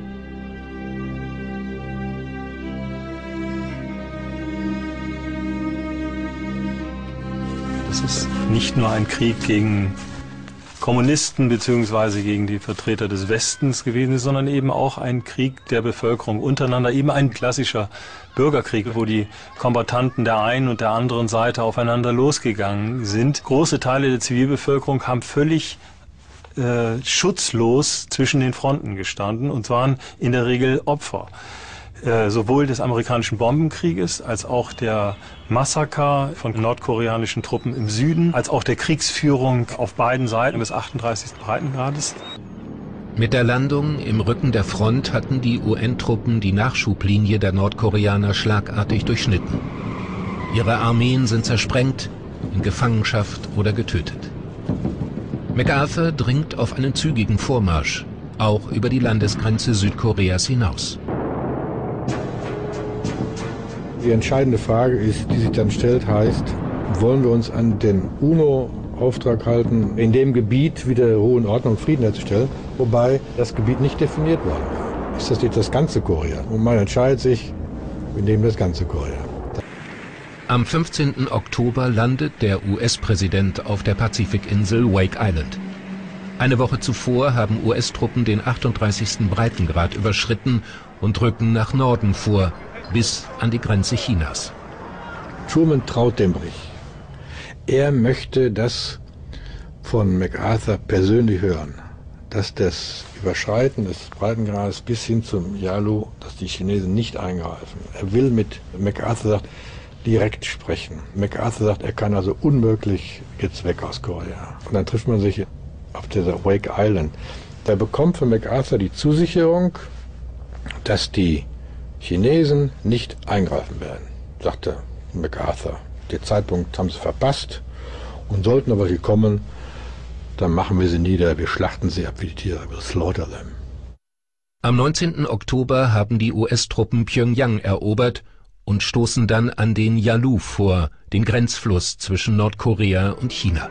Das ist nicht nur ein Krieg gegen Kommunisten bzw. gegen die Vertreter des Westens gewesen, sondern eben auch ein Krieg der Bevölkerung untereinander, eben ein klassischer Bürgerkrieg, wo die Kombattanten der einen und der anderen Seite aufeinander losgegangen sind. Große Teile der Zivilbevölkerung haben völlig schutzlos zwischen den Fronten gestanden und waren in der Regel Opfer. Sowohl des amerikanischen Bombenkrieges als auch der Massaker von nordkoreanischen Truppen im Süden, als auch der Kriegsführung auf beiden Seiten des 38. Breitengrades. Mit der Landung im Rücken der Front hatten die UN-Truppen die Nachschublinie der Nordkoreaner schlagartig durchschnitten. Ihre Armeen sind zersprengt, in Gefangenschaft oder getötet. MacArthur dringt auf einen zügigen Vormarsch, auch über die Landesgrenze Südkoreas hinaus. Die entscheidende Frage ist, die sich dann stellt, heißt, wollen wir uns an den UNO-Auftrag halten, in dem Gebiet wieder Ruhe und Ordnung und Frieden herzustellen, wobei das Gebiet nicht definiert worden war. Ist das jetzt das ganze Korea? Und man entscheidet sich, wir nehmen das ganze Korea. Am 15. Oktober landet der US-Präsident auf der Pazifikinsel Wake Island. Eine Woche zuvor haben US-Truppen den 38. Breitengrad überschritten und rücken nach Norden vor, bis an die Grenze Chinas. Truman traut dem Bericht. Er möchte das von MacArthur persönlich hören, dass das Überschreiten des Breitengrades bis hin zum Yalu, dass die Chinesen nicht eingreifen. Er will mit MacArthur sagt, direkt sprechen. MacArthur sagt, er kann also unmöglich jetzt weg aus Korea. Und dann trifft man sich auf dieser Wake Island. Da bekommt von MacArthur die Zusicherung, dass die Chinesen nicht eingreifen werden, sagte MacArthur. Den Zeitpunkt haben sie verpasst und sollten aber hier kommen, dann machen wir sie nieder, wir schlachten sie ab wie die Tiere, wir slaughter them. Am 19. Oktober haben die US-Truppen Pjöngjang erobert und stoßen dann an den Yalu vor, den Grenzfluss zwischen Nordkorea und China.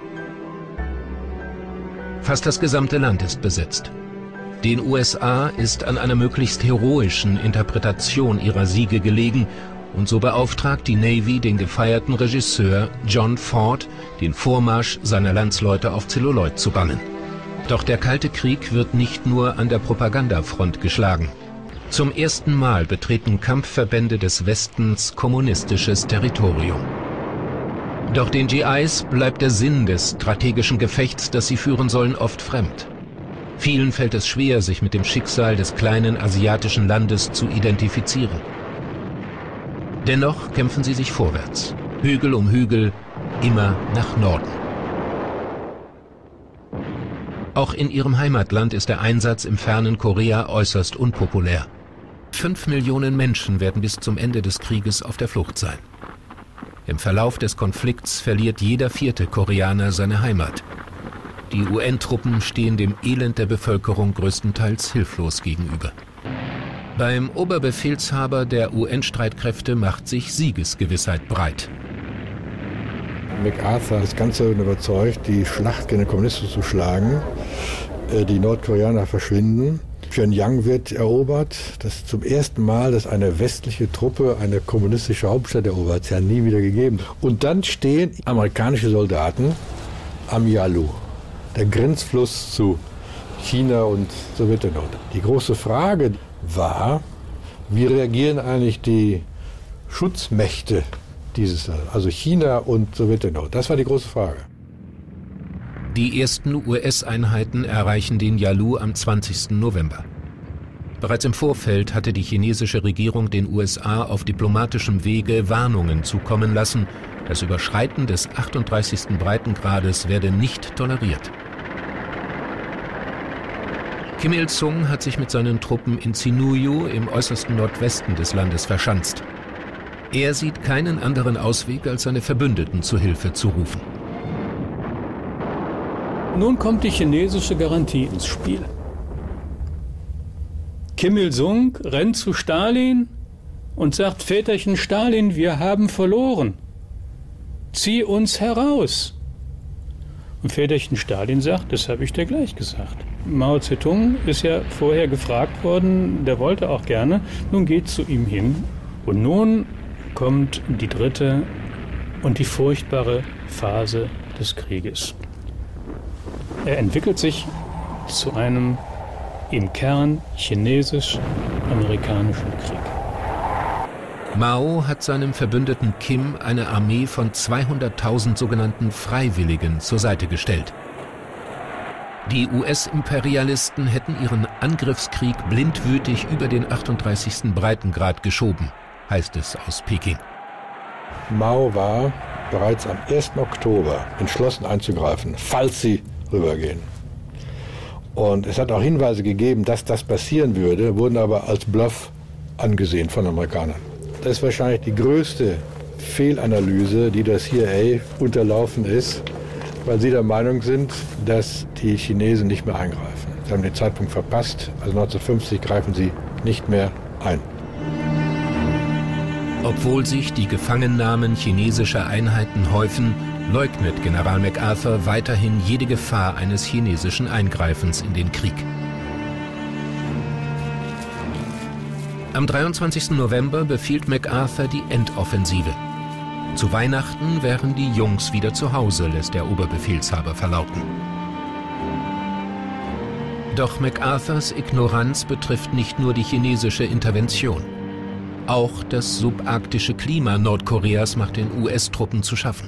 Fast das gesamte Land ist besetzt. Den USA ist an einer möglichst heroischen Interpretation ihrer Siege gelegen und so beauftragt die Navy den gefeierten Regisseur John Ford, den Vormarsch seiner Landsleute auf Zelluloid zu bannen. Doch der Kalte Krieg wird nicht nur an der Propagandafront geschlagen. Zum ersten Mal betreten Kampfverbände des Westens kommunistisches Territorium. Doch den GIs bleibt der Sinn des strategischen Gefechts, das sie führen sollen, oft fremd. Vielen fällt es schwer, sich mit dem Schicksal des kleinen asiatischen Landes zu identifizieren. Dennoch kämpfen sie sich vorwärts, Hügel um Hügel, immer nach Norden. Auch in ihrem Heimatland ist der Einsatz im fernen Korea äußerst unpopulär. 5 Millionen Menschen werden bis zum Ende des Krieges auf der Flucht sein. Im Verlauf des Konflikts verliert jeder 4. Koreaner seine Heimat. Die UN-Truppen stehen dem Elend der Bevölkerung größtenteils hilflos gegenüber. Beim Oberbefehlshaber der UN-Streitkräfte macht sich Siegesgewissheit breit. MacArthur ist ganz überzeugt, die Schlacht gegen den Kommunismus zu schlagen. Die Nordkoreaner verschwinden Pjöngjang wird erobert. Das ist zum ersten Mal, dass eine westliche Truppe eine kommunistische Hauptstadt erobert. Das ist ja nie wieder gegeben. Und dann stehen amerikanische Soldaten am Yalu, der Grenzfluss zu China und Sowjetunion. Die große Frage war, wie reagieren eigentlich die Schutzmächte dieses Landes, also China und Sowjetunion? Das war die große Frage. Die ersten US-Einheiten erreichen den Yalu am 20. November. Bereits im Vorfeld hatte die chinesische Regierung den USA auf diplomatischem Wege Warnungen zukommen lassen, das Überschreiten des 38. Breitengrades werde nicht toleriert. Kim Il-sung hat sich mit seinen Truppen in Sinuiju im äußersten Nordwesten des Landes verschanzt. Er sieht keinen anderen Ausweg, als seine Verbündeten zu Hilfe zu rufen. Nun kommt die chinesische Garantie ins Spiel. Kim Il-sung rennt zu Stalin und sagt: Väterchen Stalin, wir haben verloren. Zieh uns heraus. Und Väterchen Stalin sagt: Das habe ich dir gleich gesagt. Mao Zedong ist ja vorher gefragt worden, der wollte auch gerne. Nun geht zu ihm hin. Und nun kommt die dritte und die furchtbare Phase des Krieges. Er entwickelt sich zu einem im Kern chinesisch-amerikanischen Krieg. Mao hat seinem Verbündeten Kim eine Armee von 200.000 sogenannten Freiwilligen zur Seite gestellt. Die US-Imperialisten hätten ihren Angriffskrieg blindwütig über den 38. Breitengrad geschoben, heißt es aus Peking. Mao war bereits am 1. Oktober entschlossen einzugreifen, falls sie rübergehen. Und es hat auch Hinweise gegeben, dass das passieren würde, wurden aber als Bluff angesehen von Amerikanern. Das ist wahrscheinlich die größte Fehlanalyse, die das CIA unterlaufen ist, weil sie der Meinung sind, dass die Chinesen nicht mehr eingreifen. Sie haben den Zeitpunkt verpasst, also 1950 greifen sie nicht mehr ein. Obwohl sich die Gefangennahmen chinesischer Einheiten häufen, leugnet General MacArthur weiterhin jede Gefahr eines chinesischen Eingreifens in den Krieg. Am 23. November befiehlt MacArthur die Endoffensive. Zu Weihnachten wären die Jungs wieder zu Hause, lässt der Oberbefehlshaber verlauten. Doch MacArthurs Ignoranz betrifft nicht nur die chinesische Intervention. Auch das subarktische Klima Nordkoreas macht den US-Truppen zu schaffen.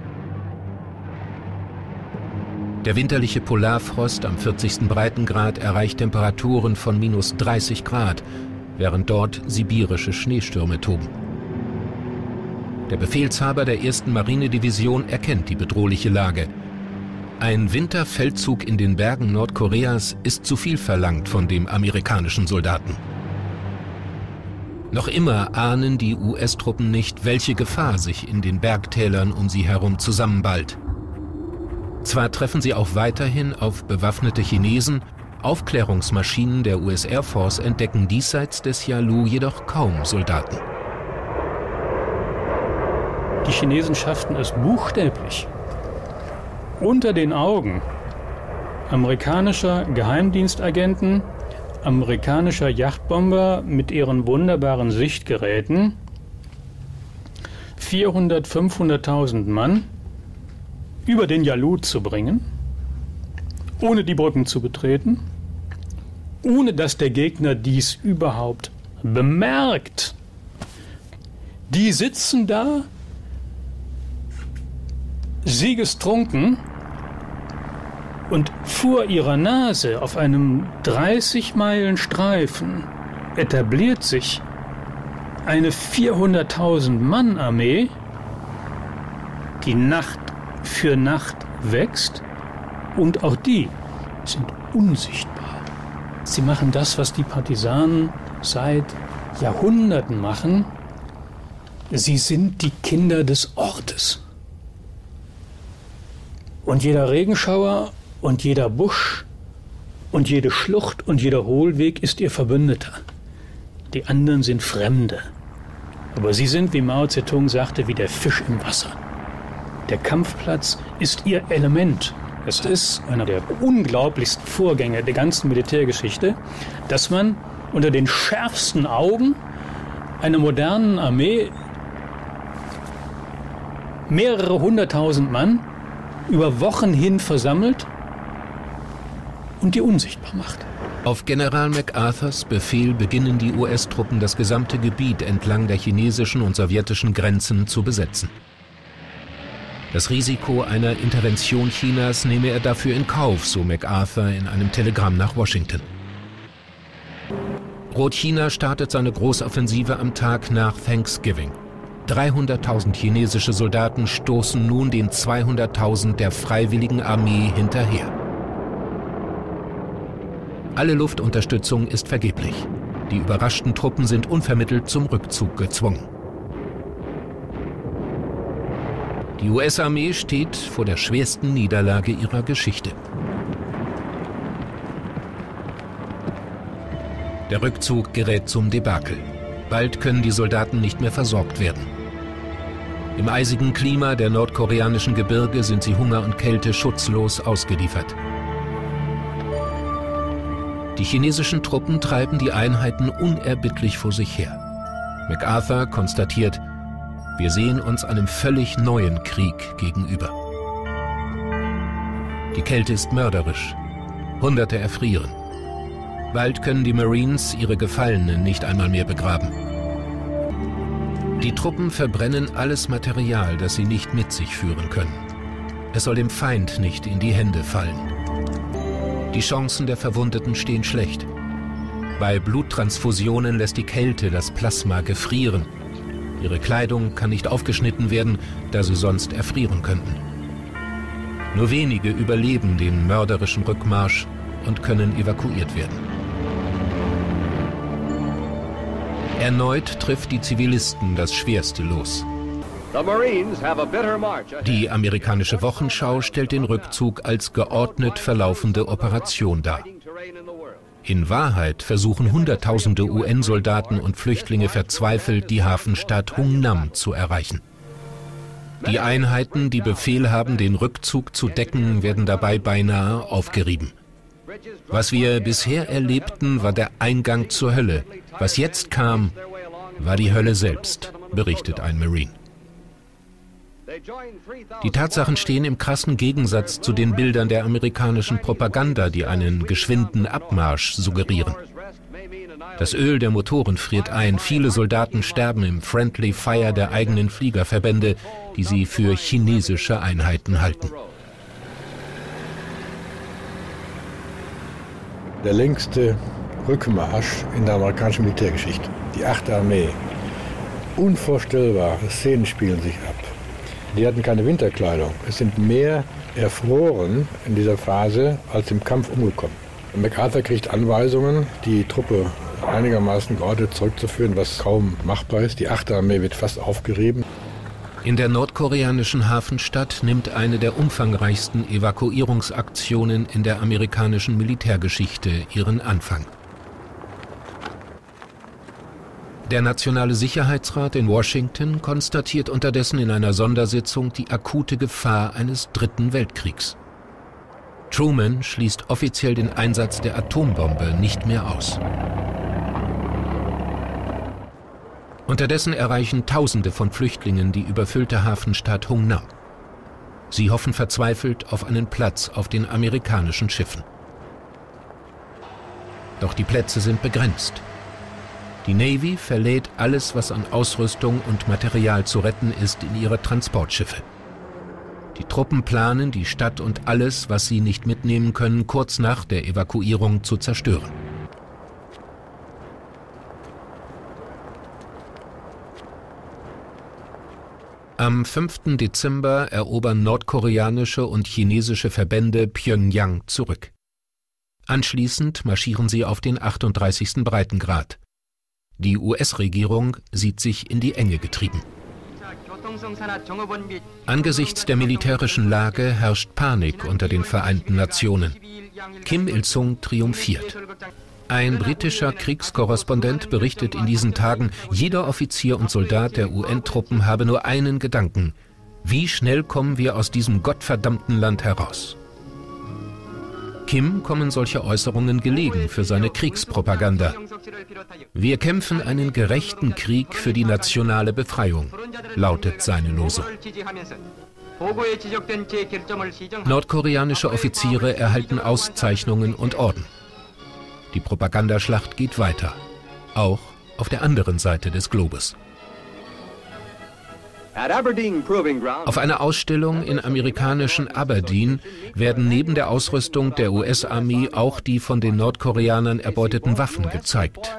Der winterliche Polarfrost am 40. Breitengrad erreicht Temperaturen von -30 Grad, während dort sibirische Schneestürme toben. Der Befehlshaber der 1. Marinedivision erkennt die bedrohliche Lage. Ein Winterfeldzug in den Bergen Nordkoreas ist zu viel verlangt von dem amerikanischen Soldaten. Noch immer ahnen die US-Truppen nicht, welche Gefahr sich in den Bergtälern um sie herum zusammenballt. Zwar treffen sie auch weiterhin auf bewaffnete Chinesen, Aufklärungsmaschinen der US Air Force entdecken diesseits des Yalu jedoch kaum Soldaten. Die Chinesen schafften es buchstäblich, unter den Augen amerikanischer Geheimdienstagenten, amerikanischer Yachtbomber mit ihren wunderbaren Sichtgeräten, 400.000, 500.000 Mann über den Yalu zu bringen, ohne die Brücken zu betreten, ohne dass der Gegner dies überhaupt bemerkt. Die sitzen da, siegestrunken, und vor ihrer Nase auf einem 30-Meilen-Streifen etabliert sich eine 400.000-Mann-Armee, die Nacht für Nacht wächst, und auch die sind unsichtbar. Sie machen das, was die Partisanen seit Jahrhunderten machen. Sie sind die Kinder des Ortes. Und jeder Regenschauer und jeder Busch und jede Schlucht und jeder Hohlweg ist ihr Verbündeter. Die anderen sind Fremde. Aber sie sind, wie Mao Zedong sagte, wie der Fisch im Wasser. Der Kampfplatz ist ihr Element. Es ist einer der unglaublichsten Vorgänge der ganzen Militärgeschichte, dass man unter den schärfsten Augen einer modernen Armee mehrere 100.000 Mann über Wochen hin versammelt und die unsichtbar macht. Auf General MacArthurs Befehl beginnen die US-Truppen, das gesamte Gebiet entlang der chinesischen und sowjetischen Grenzen zu besetzen. Das Risiko einer Intervention Chinas nehme er dafür in Kauf, so MacArthur in einem Telegramm nach Washington. Rot-China startet seine Großoffensive am Tag nach Thanksgiving. 300.000 chinesische Soldaten stoßen nun den 200.000 der Freiwilligen Armee hinterher. Alle Luftunterstützung ist vergeblich. Die überraschten Truppen sind unvermittelt zum Rückzug gezwungen. Die US-Armee steht vor der schwersten Niederlage ihrer Geschichte. Der Rückzug gerät zum Debakel. Bald können die Soldaten nicht mehr versorgt werden. Im eisigen Klima der nordkoreanischen Gebirge sind sie Hunger und Kälte schutzlos ausgeliefert. Die chinesischen Truppen treiben die Einheiten unerbittlich vor sich her. MacArthur konstatiert: Wir sehen uns einem völlig neuen Krieg gegenüber. Die Kälte ist mörderisch. Hunderte erfrieren. Bald können die Marines ihre Gefallenen nicht einmal mehr begraben. Die Truppen verbrennen alles Material, das sie nicht mit sich führen können. Es soll dem Feind nicht in die Hände fallen. Die Chancen der Verwundeten stehen schlecht. Bei Bluttransfusionen lässt die Kälte das Plasma gefrieren. Ihre Kleidung kann nicht aufgeschnitten werden, da sie sonst erfrieren könnten. Nur wenige überleben den mörderischen Rückmarsch und können evakuiert werden. Erneut trifft die Zivilisten das schwerste Los. Die amerikanische Wochenschau stellt den Rückzug als geordnet verlaufende Operation dar. In Wahrheit versuchen Hunderttausende UN-Soldaten und Flüchtlinge verzweifelt, die Hafenstadt Hungnam zu erreichen. Die Einheiten, die Befehl haben, den Rückzug zu decken, werden dabei beinahe aufgerieben. Was wir bisher erlebten, war der Eingang zur Hölle. Was jetzt kam, war die Hölle selbst, berichtet ein Marine. Die Tatsachen stehen im krassen Gegensatz zu den Bildern der amerikanischen Propaganda, die einen geschwinden Abmarsch suggerieren. Das Öl der Motoren friert ein, viele Soldaten sterben im Friendly Fire der eigenen Fliegerverbände, die sie für chinesische Einheiten halten. Der längste Rückmarsch in der amerikanischen Militärgeschichte. Die 8. Armee. Unvorstellbare Szenen spielen sich ab. Die hatten keine Winterkleidung. Es sind mehr erfroren in dieser Phase als im Kampf umgekommen. MacArthur kriegt Anweisungen, die Truppe einigermaßen geordnet zurückzuführen, was kaum machbar ist. Die 8. Armee wird fast aufgerieben. In der nordkoreanischen Hafenstadt nimmt eine der umfangreichsten Evakuierungsaktionen in der amerikanischen Militärgeschichte ihren Anfang. Der Nationale Sicherheitsrat in Washington konstatiert unterdessen in einer Sondersitzung die akute Gefahr eines 3. Weltkriegs. Truman schließt offiziell den Einsatz der Atombombe nicht mehr aus. Unterdessen erreichen Tausende von Flüchtlingen die überfüllte Hafenstadt Hungnam. Sie hoffen verzweifelt auf einen Platz auf den amerikanischen Schiffen. Doch die Plätze sind begrenzt. Die Navy verlädt alles, was an Ausrüstung und Material zu retten ist, in ihre Transportschiffe. Die Truppen planen, die Stadt und alles, was sie nicht mitnehmen können, kurz nach der Evakuierung zu zerstören. Am 5. Dezember erobern nordkoreanische und chinesische Verbände Pjöngjang zurück. Anschließend marschieren sie auf den 38. Breitengrad. Die US-Regierung sieht sich in die Enge getrieben. Angesichts der militärischen Lage herrscht Panik unter den Vereinten Nationen. Kim Il-sung triumphiert. Ein britischer Kriegskorrespondent berichtet in diesen Tagen, jeder Offizier und Soldat der UN-Truppen habe nur einen Gedanken: Wie schnell kommen wir aus diesem gottverdammten Land heraus? Kim kommen solche Äußerungen gelegen für seine Kriegspropaganda. Wir kämpfen einen gerechten Krieg für die nationale Befreiung, lautet seine Losung. Nordkoreanische Offiziere erhalten Auszeichnungen und Orden. Die Propagandaschlacht geht weiter, auch auf der anderen Seite des Globus. Auf einer Ausstellung in amerikanischen Aberdeen werden neben der Ausrüstung der US-Armee auch die von den Nordkoreanern erbeuteten Waffen gezeigt.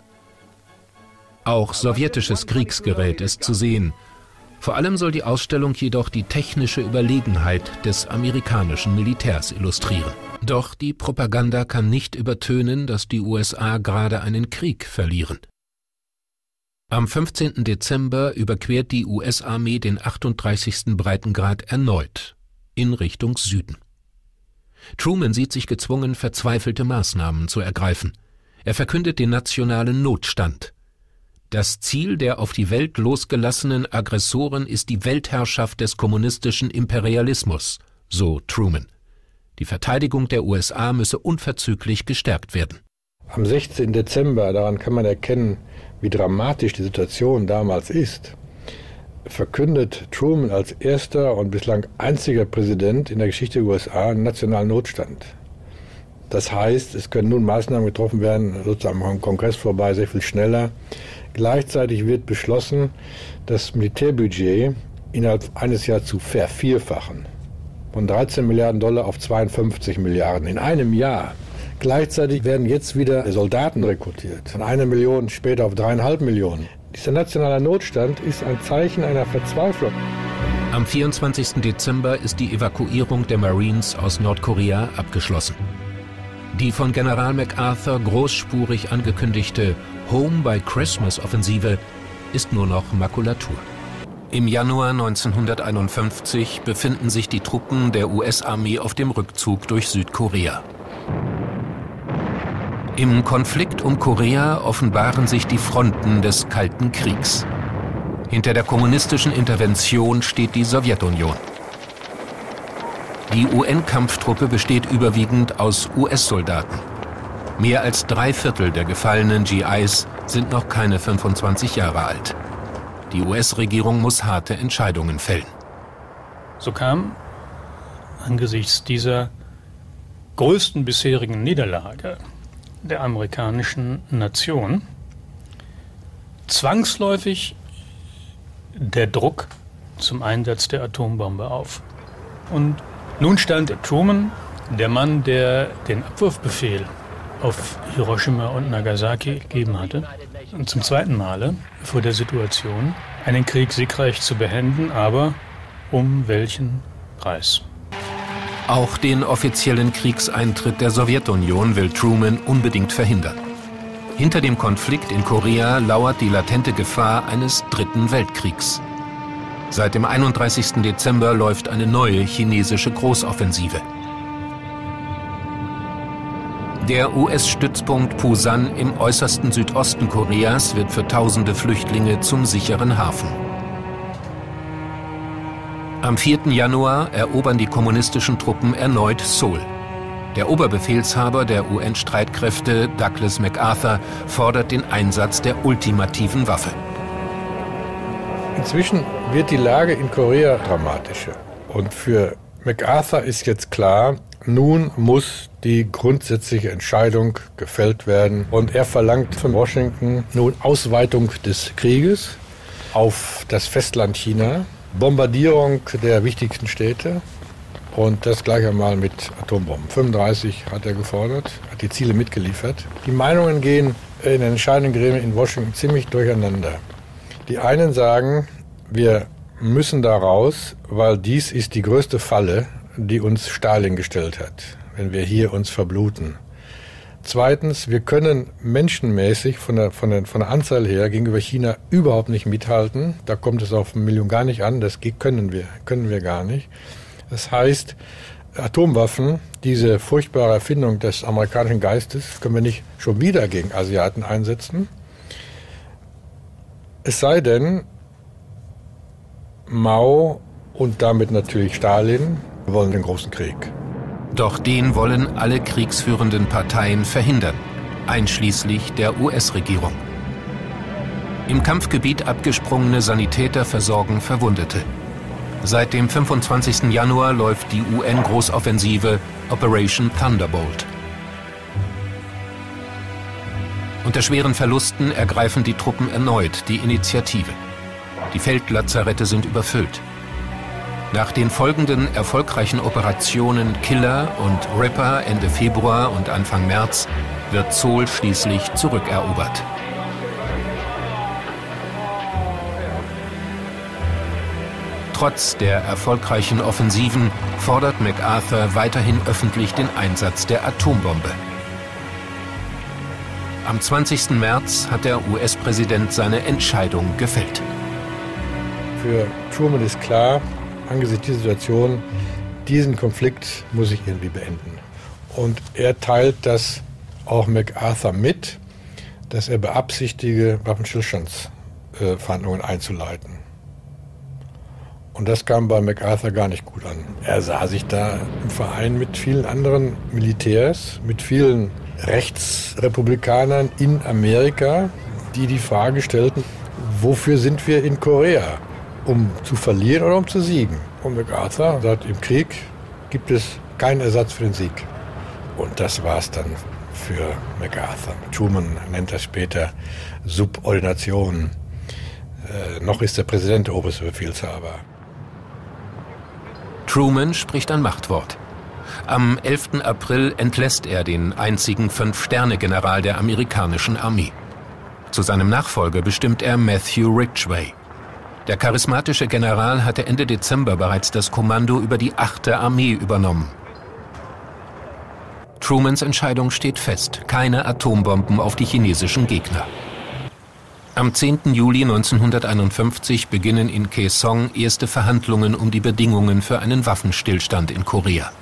Auch sowjetisches Kriegsgerät ist zu sehen. Vor allem soll die Ausstellung jedoch die technische Überlegenheit des amerikanischen Militärs illustrieren. Doch die Propaganda kann nicht übertönen, dass die USA gerade einen Krieg verlieren. Am 15. Dezember überquert die US-Armee den 38. Breitengrad erneut in Richtung Süden. Truman sieht sich gezwungen, verzweifelte Maßnahmen zu ergreifen. Er verkündet den nationalen Notstand. Das Ziel der auf die Welt losgelassenen Aggressoren ist die Weltherrschaft des kommunistischen Imperialismus, so Truman. Die Verteidigung der USA müsse unverzüglich gestärkt werden. Am 16. Dezember, daran kann man erkennen, wie dramatisch die Situation damals ist, verkündet Truman als erster und bislang einziger Präsident in der Geschichte der USA einen nationalen Notstand. Das heißt, es können nun Maßnahmen getroffen werden, sozusagen am Kongress vorbei, sehr viel schneller. Gleichzeitig wird beschlossen, das Militärbudget innerhalb eines Jahres zu vervierfachen. Von 13 Milliarden Dollar auf 52 Milliarden in einem Jahr. Gleichzeitig werden jetzt wieder Soldaten rekrutiert. Von 1 Million später auf 3,5 Millionen. Dieser nationale Notstand ist ein Zeichen einer Verzweiflung. Am 24. Dezember ist die Evakuierung der Marines aus Nordkorea abgeschlossen. Die von General MacArthur großspurig angekündigte Home-by-Christmas-Offensive ist nur noch Makulatur. Im Januar 1951 befinden sich die Truppen der US-Armee auf dem Rückzug durch Südkorea. Im Konflikt um Korea offenbaren sich die Fronten des Kalten Kriegs. Hinter der kommunistischen Intervention steht die Sowjetunion. Die UN-Kampftruppe besteht überwiegend aus US-Soldaten. Mehr als 3/4 der gefallenen GIs sind noch keine 25 Jahre alt. Die US-Regierung muss harte Entscheidungen fällen. So kam angesichts dieser größten bisherigen Niederlage der amerikanischen Nation zwangsläufig der Druck zum Einsatz der Atombombe auf. Und nun stand Truman, der Mann, der den Abwurfbefehl auf Hiroshima und Nagasaki gegeben hatte, und zum zweiten Male vor der Situation, einen Krieg siegreich zu beenden, aber um welchen Preis? Auch den offiziellen Kriegseintritt der Sowjetunion will Truman unbedingt verhindern. Hinter dem Konflikt in Korea lauert die latente Gefahr eines Dritten Weltkriegs. Seit dem 31. Dezember läuft eine neue chinesische Großoffensive. Der US-Stützpunkt Pusan im äußersten Südosten Koreas wird für tausende Flüchtlinge zum sicheren Hafen. Am 4. Januar erobern die kommunistischen Truppen erneut Seoul. Der Oberbefehlshaber der UN-Streitkräfte, Douglas MacArthur, fordert den Einsatz der ultimativen Waffe. Inzwischen wird die Lage in Korea dramatischer. Und für MacArthur ist jetzt klar, nun muss die grundsätzliche Entscheidung gefällt werden. Und er verlangt von Washington nun Ausweitung des Krieges auf das Festland China, Bombardierung der wichtigsten Städte und das gleich einmal mit Atombomben. 35 hat er gefordert, hat die Ziele mitgeliefert. Die Meinungen gehen in den entscheidenden Gremien in Washington ziemlich durcheinander. Die einen sagen, wir müssen da raus, weil dies ist die größte Falle, die uns Stalin gestellt hat, wenn wir hier uns verbluten. Zweitens, wir können menschenmäßig von der Anzahl her gegenüber China überhaupt nicht mithalten. Da kommt es auf 1 Million gar nicht an, das können wir gar nicht. Das heißt, Atomwaffen, diese furchtbare Erfindung des amerikanischen Geistes, können wir nicht schon wieder gegen Asiaten einsetzen. Es sei denn, Mao und damit natürlich Stalin wollen den großen Krieg. Doch den wollen alle kriegsführenden Parteien verhindern, einschließlich der US-Regierung. Im Kampfgebiet abgesprungene Sanitäter versorgen Verwundete. Seit dem 25. Januar läuft die UN-Großoffensive Operation Thunderbolt. Unter schweren Verlusten ergreifen die Truppen erneut die Initiative. Die Feldlazarette sind überfüllt. Nach den folgenden erfolgreichen Operationen Killer und Ripper Ende Februar und Anfang März wird Seoul schließlich zurückerobert. Trotz der erfolgreichen Offensiven fordert MacArthur weiterhin öffentlich den Einsatz der Atombombe. Am 20. März hat der US-Präsident seine Entscheidung gefällt. Für Truman ist klar, angesichts dieser Situation, diesen Konflikt muss ich irgendwie beenden. Und er teilt das auch MacArthur mit, dass er beabsichtige, Waffenstillstandsverhandlungen einzuleiten. Und das kam bei MacArthur gar nicht gut an. Er sah sich da im Verein mit vielen anderen Militärs, mit vielen Rechtsrepublikanern in Amerika, die die Frage stellten, wofür sind wir in Korea? Um zu verlieren oder um zu siegen? Und MacArthur sagt, im Krieg gibt es keinen Ersatz für den Sieg. Und das war es dann für MacArthur. Truman nennt das später Subordination. Noch ist der Präsident der oberste Befehlshaber. Truman spricht ein Machtwort. Am 11. April entlässt er den einzigen 5-Sterne-General der amerikanischen Armee. Zu seinem Nachfolger bestimmt er Matthew Ridgway. Der charismatische General hatte Ende Dezember bereits das Kommando über die 8. Armee übernommen. Trumans Entscheidung steht fest: keine Atombomben auf die chinesischen Gegner. Am 10. Juli 1951 beginnen in Kaesong erste Verhandlungen um die Bedingungen für einen Waffenstillstand in Korea.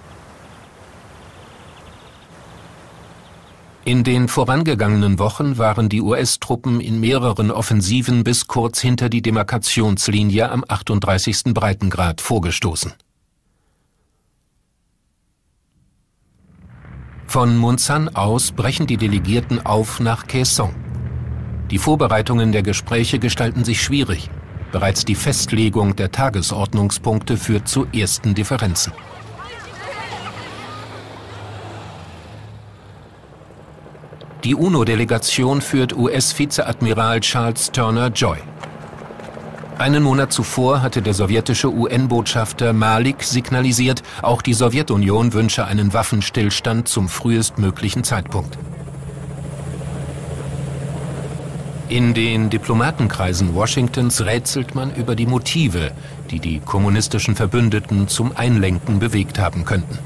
In den vorangegangenen Wochen waren die US-Truppen in mehreren Offensiven bis kurz hinter die Demarkationslinie am 38. Breitengrad vorgestoßen. Von Munsan aus brechen die Delegierten auf nach Kaesong. Die Vorbereitungen der Gespräche gestalten sich schwierig. Bereits die Festlegung der Tagesordnungspunkte führt zu ersten Differenzen. Die UNO-Delegation führt US-Vizeadmiral Charles Turner Joy. Einen Monat zuvor hatte der sowjetische UN-Botschafter Malik signalisiert, auch die Sowjetunion wünsche einen Waffenstillstand zum frühestmöglichen Zeitpunkt. In den Diplomatenkreisen Washingtons rätselt man über die Motive, die die kommunistischen Verbündeten zum Einlenken bewegt haben könnten.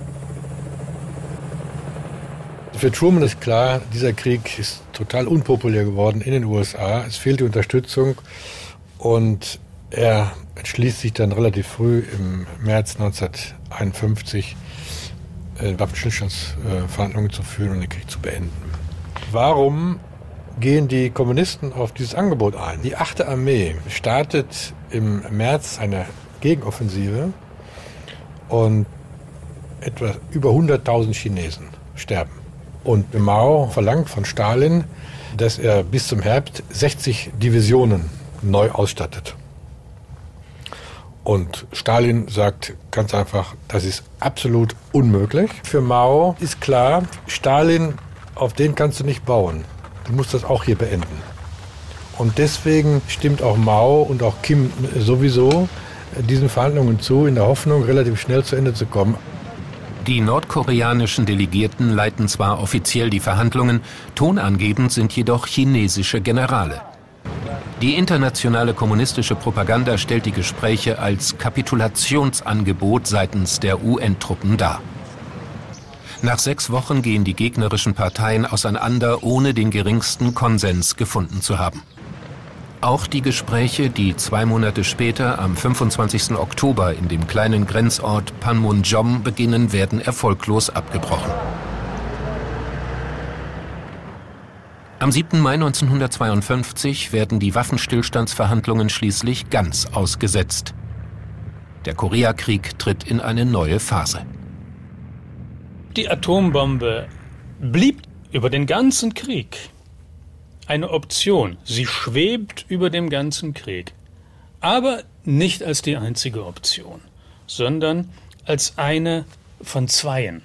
Für Truman ist klar, dieser Krieg ist total unpopulär geworden in den USA. Es fehlt die Unterstützung und er entschließt sich dann relativ früh im März 1951, Waffenstillstandsverhandlungen zu führen und den Krieg zu beenden. Warum gehen die Kommunisten auf dieses Angebot ein? Die 8. Armee startet im März eine Gegenoffensive und etwa über 100.000 Chinesen sterben. Und Mao verlangt von Stalin, dass er bis zum Herbst 60 Divisionen neu ausstattet. Und Stalin sagt ganz einfach, das ist absolut unmöglich. Für Mao ist klar, Stalin, auf den kannst du nicht bauen. Du musst das auch hier beenden. Und deswegen stimmt auch Mao und auch Kim sowieso diesen Verhandlungen zu, in der Hoffnung, relativ schnell zu Ende zu kommen. Die nordkoreanischen Delegierten leiten zwar offiziell die Verhandlungen, tonangebend sind jedoch chinesische Generale. Die internationale kommunistische Propaganda stellt die Gespräche als Kapitulationsangebot seitens der UN-Truppen dar. Nach 6 Wochen gehen die gegnerischen Parteien auseinander, ohne den geringsten Konsens gefunden zu haben. Auch die Gespräche, die 2 Monate später am 25. Oktober in dem kleinen Grenzort Panmunjom beginnen, werden erfolglos abgebrochen. Am 7. Mai 1952 werden die Waffenstillstandsverhandlungen schließlich ganz ausgesetzt. Der Koreakrieg tritt in eine neue Phase. Die Atombombe blieb über den ganzen Krieg eine Option. Sie schwebt über dem ganzen Krieg. Aber nicht als die einzige Option, sondern als eine von zweien.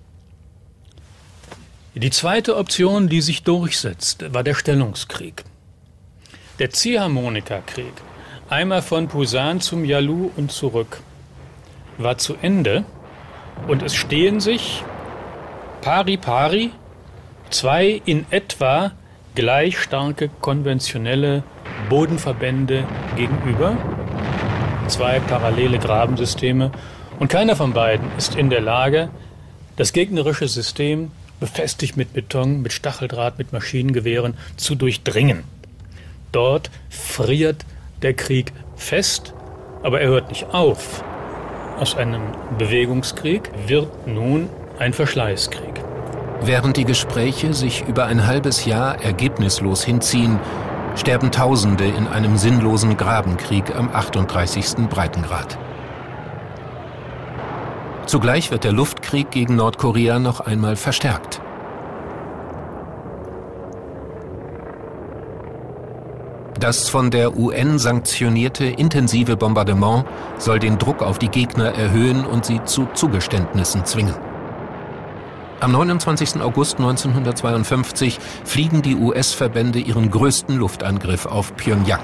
Die zweite Option, die sich durchsetzte, war der Stellungskrieg. Der Ziehharmonika-Krieg, einmal von Pusan zum Yalu und zurück, war zu Ende und es stehen sich pari pari zwei in etwa gleich starke konventionelle Bodenverbände gegenüber, zwei parallele Grabensysteme, und keiner von beiden ist in der Lage, das gegnerische System, befestigt mit Beton, mit Stacheldraht, mit Maschinengewehren, zu durchdringen. Dort friert der Krieg fest, aber er hört nicht auf. Aus einem Bewegungskrieg wird nun ein Verschleißkrieg. Während die Gespräche sich über ein halbes Jahr ergebnislos hinziehen, sterben Tausende in einem sinnlosen Grabenkrieg am 38. Breitengrad. Zugleich wird der Luftkrieg gegen Nordkorea noch einmal verstärkt. Das von der UN sanktionierte intensive Bombardement soll den Druck auf die Gegner erhöhen und sie zu Zugeständnissen zwingen. Am 29. August 1952 fliegen die US-Verbände ihren größten Luftangriff auf Pyongyang.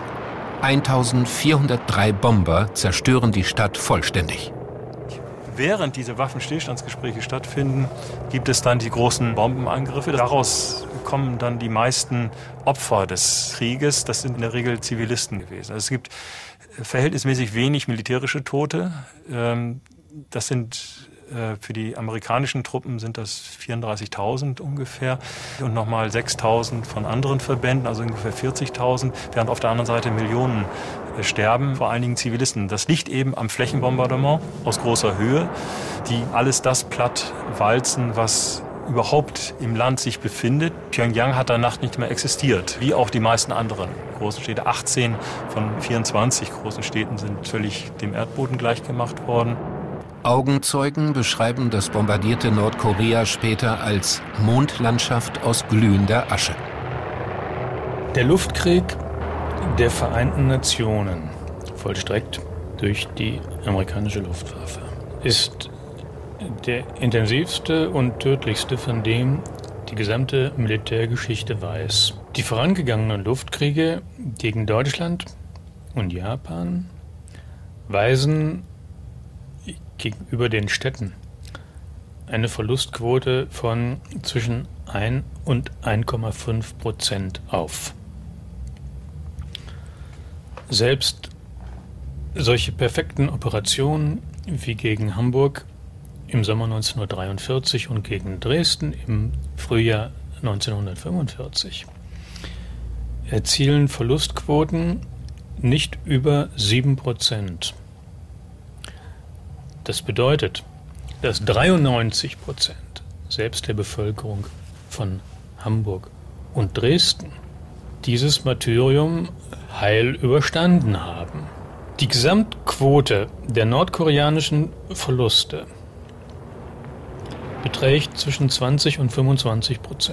1403 Bomber zerstören die Stadt vollständig. Während diese Waffenstillstandsgespräche stattfinden, gibt es dann die großen Bombenangriffe. Daraus kommen dann die meisten Opfer des Krieges. Das sind in der Regel Zivilisten gewesen. Also es gibt verhältnismäßig wenig militärische Tote. Das sind für die amerikanischen Truppen sind das 34.000 ungefähr und nochmal 6.000 von anderen Verbänden, also ungefähr 40.000, während auf der anderen Seite Millionen sterben, vor allen Dingen Zivilisten. Das liegt eben am Flächenbombardement aus großer Höhe, die alles das platt walzen, was überhaupt im Land sich befindet. Pyongyang hat danach nicht mehr existiert, wie auch die meisten anderen großen Städte. 18 von 24 großen Städten sind völlig dem Erdboden gleichgemacht worden. Augenzeugen beschreiben das bombardierte Nordkorea später als Mondlandschaft aus glühender Asche. Der Luftkrieg der Vereinten Nationen, vollstreckt durch die amerikanische Luftwaffe, ist der intensivste und tödlichste, von dem die gesamte Militärgeschichte weiß. Die vorangegangenen Luftkriege gegen Deutschland und Japan weisen gegenüber den Städten eine Verlustquote von zwischen 1 und 1,5% auf. Selbst solche perfekten Operationen wie gegen Hamburg im Sommer 1943 und gegen Dresden im Frühjahr 1945 erzielen Verlustquoten nicht über 7%. Das bedeutet, dass 93% selbst der Bevölkerung von Hamburg und Dresden dieses Martyrium heil überstanden haben. Die Gesamtquote der nordkoreanischen Verluste beträgt zwischen 20 und 25%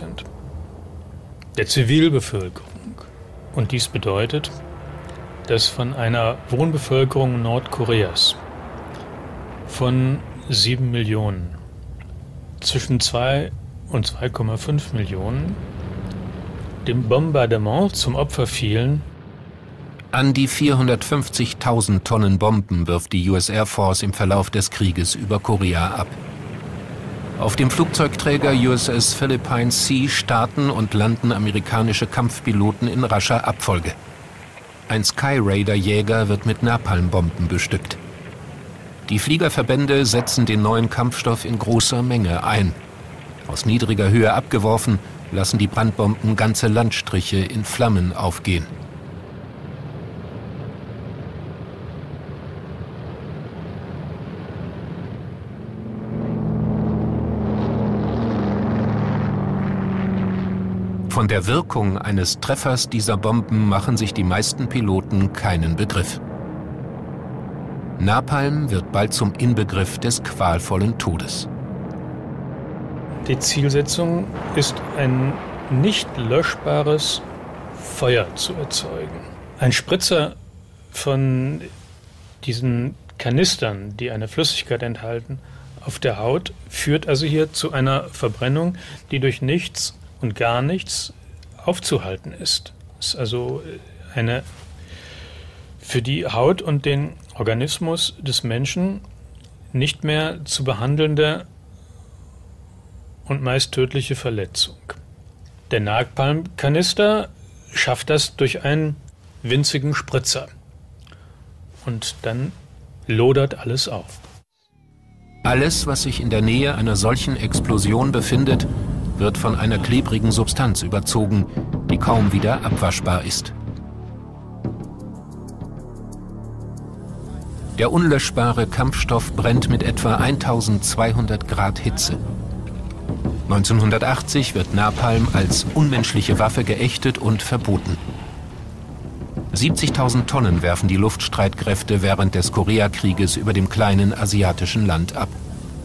der Zivilbevölkerung. Und dies bedeutet, dass von einer Wohnbevölkerung Nordkoreas von 7 Millionen zwischen 2 und 2,5 Millionen dem Bombardement zum Opfer fielen. An die 450.000 Tonnen Bomben wirft die US Air Force im Verlauf des Krieges über Korea ab. Auf dem Flugzeugträger USS Philippine Sea starten und landen amerikanische Kampfpiloten in rascher Abfolge. Ein Sky Raider-Jäger wird mit Napalmbomben bestückt. Die Fliegerverbände setzen den neuen Kampfstoff in großer Menge ein. Aus niedriger Höhe abgeworfen, lassen die Brandbomben ganze Landstriche in Flammen aufgehen. Von der Wirkung eines Treffers dieser Bomben machen sich die meisten Piloten keinen Begriff. Napalm wird bald zum Inbegriff des qualvollen Todes. Die Zielsetzung ist, ein nicht löschbares Feuer zu erzeugen. Ein Spritzer von diesen Kanistern, die eine Flüssigkeit enthalten, auf der Haut, führt also hier zu einer Verbrennung, die durch nichts und gar nichts aufzuhalten ist. Es ist also eine für die Haut und den Organismus des Menschen nicht mehr zu behandelnde und meist tödliche Verletzung. Der Napalm-Kanister schafft das durch einen winzigen Spritzer. Und dann lodert alles auf. Alles, was sich in der Nähe einer solchen Explosion befindet, wird von einer klebrigen Substanz überzogen, die kaum wieder abwaschbar ist. Der unlöschbare Kampfstoff brennt mit etwa 1200 Grad Hitze. 1980 wird Napalm als unmenschliche Waffe geächtet und verboten. 70.000 Tonnen werfen die Luftstreitkräfte während des Koreakrieges über dem kleinen asiatischen Land ab.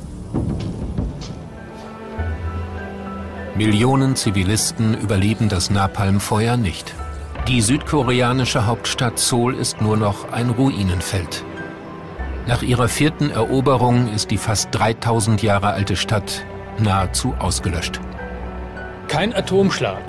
Millionen Zivilisten überleben das Napalmfeuer nicht. Die südkoreanische Hauptstadt Seoul ist nur noch ein Ruinenfeld. Nach ihrer 4. Eroberung ist die fast 3000 Jahre alte Stadt nahezu ausgelöscht. Kein Atomschlag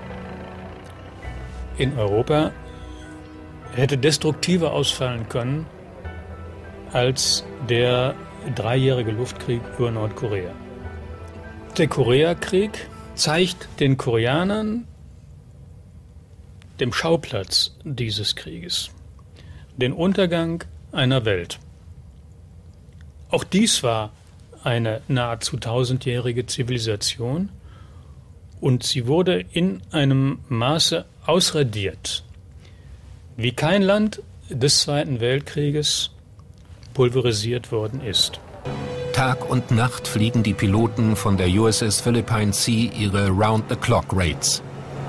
in Europa hätte destruktiver ausfallen können als der 3-jährige Luftkrieg über Nordkorea. Der Koreakrieg zeigt den Koreanern, dem Schauplatz dieses Krieges, den Untergang einer Welt. Auch dies war eine nahezu 1000-jährige Zivilisation und sie wurde in einem Maße ausradiert, wie kein Land des Zweiten Weltkrieges pulverisiert worden ist. Tag und Nacht fliegen die Piloten von der USS Philippine Sea ihre Round-the-Clock-Raids.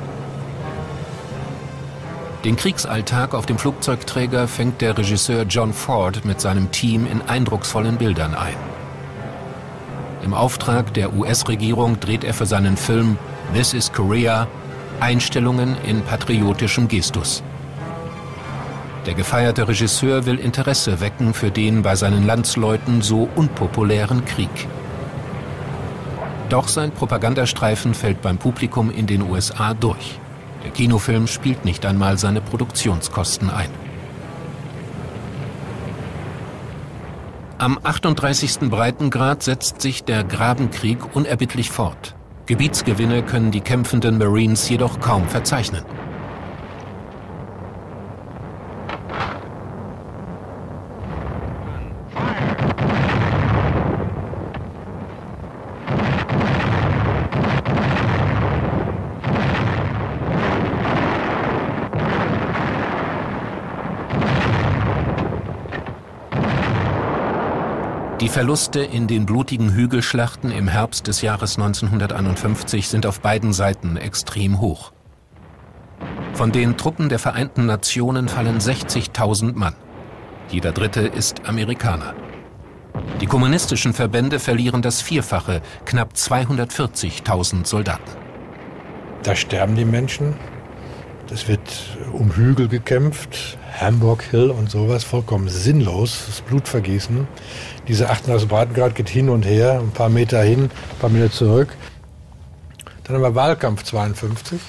Den Kriegsalltag auf dem Flugzeugträger fängt der Regisseur John Ford mit seinem Team in eindrucksvollen Bildern ein. Im Auftrag der US-Regierung dreht er für seinen Film This is Korea Einstellungen in patriotischem Gestus. Der gefeierte Regisseur will Interesse wecken für den bei seinen Landsleuten so unpopulären Krieg. Doch sein Propagandastreifen fällt beim Publikum in den USA durch. Der Kinofilm spielt nicht einmal seine Produktionskosten ein. Am 38. Breitengrad setzt sich der Grabenkrieg unerbittlich fort. Gebietsgewinne können die kämpfenden Marines jedoch kaum verzeichnen. Die Verluste in den blutigen Hügelschlachten im Herbst des Jahres 1951 sind auf beiden Seiten extrem hoch. Von den Truppen der Vereinten Nationen fallen 60.000 Mann. Jeder Dritte ist Amerikaner. Die kommunistischen Verbände verlieren das Vierfache, knapp 240.000 Soldaten. Da sterben die Menschen. Es wird um Hügel gekämpft, Hamburg Hill und sowas, vollkommen sinnlos, das Blutvergießen. Diese 38 Breitengrad geht hin und her, ein paar Meter hin, ein paar Meter zurück. Dann haben wir Wahlkampf 52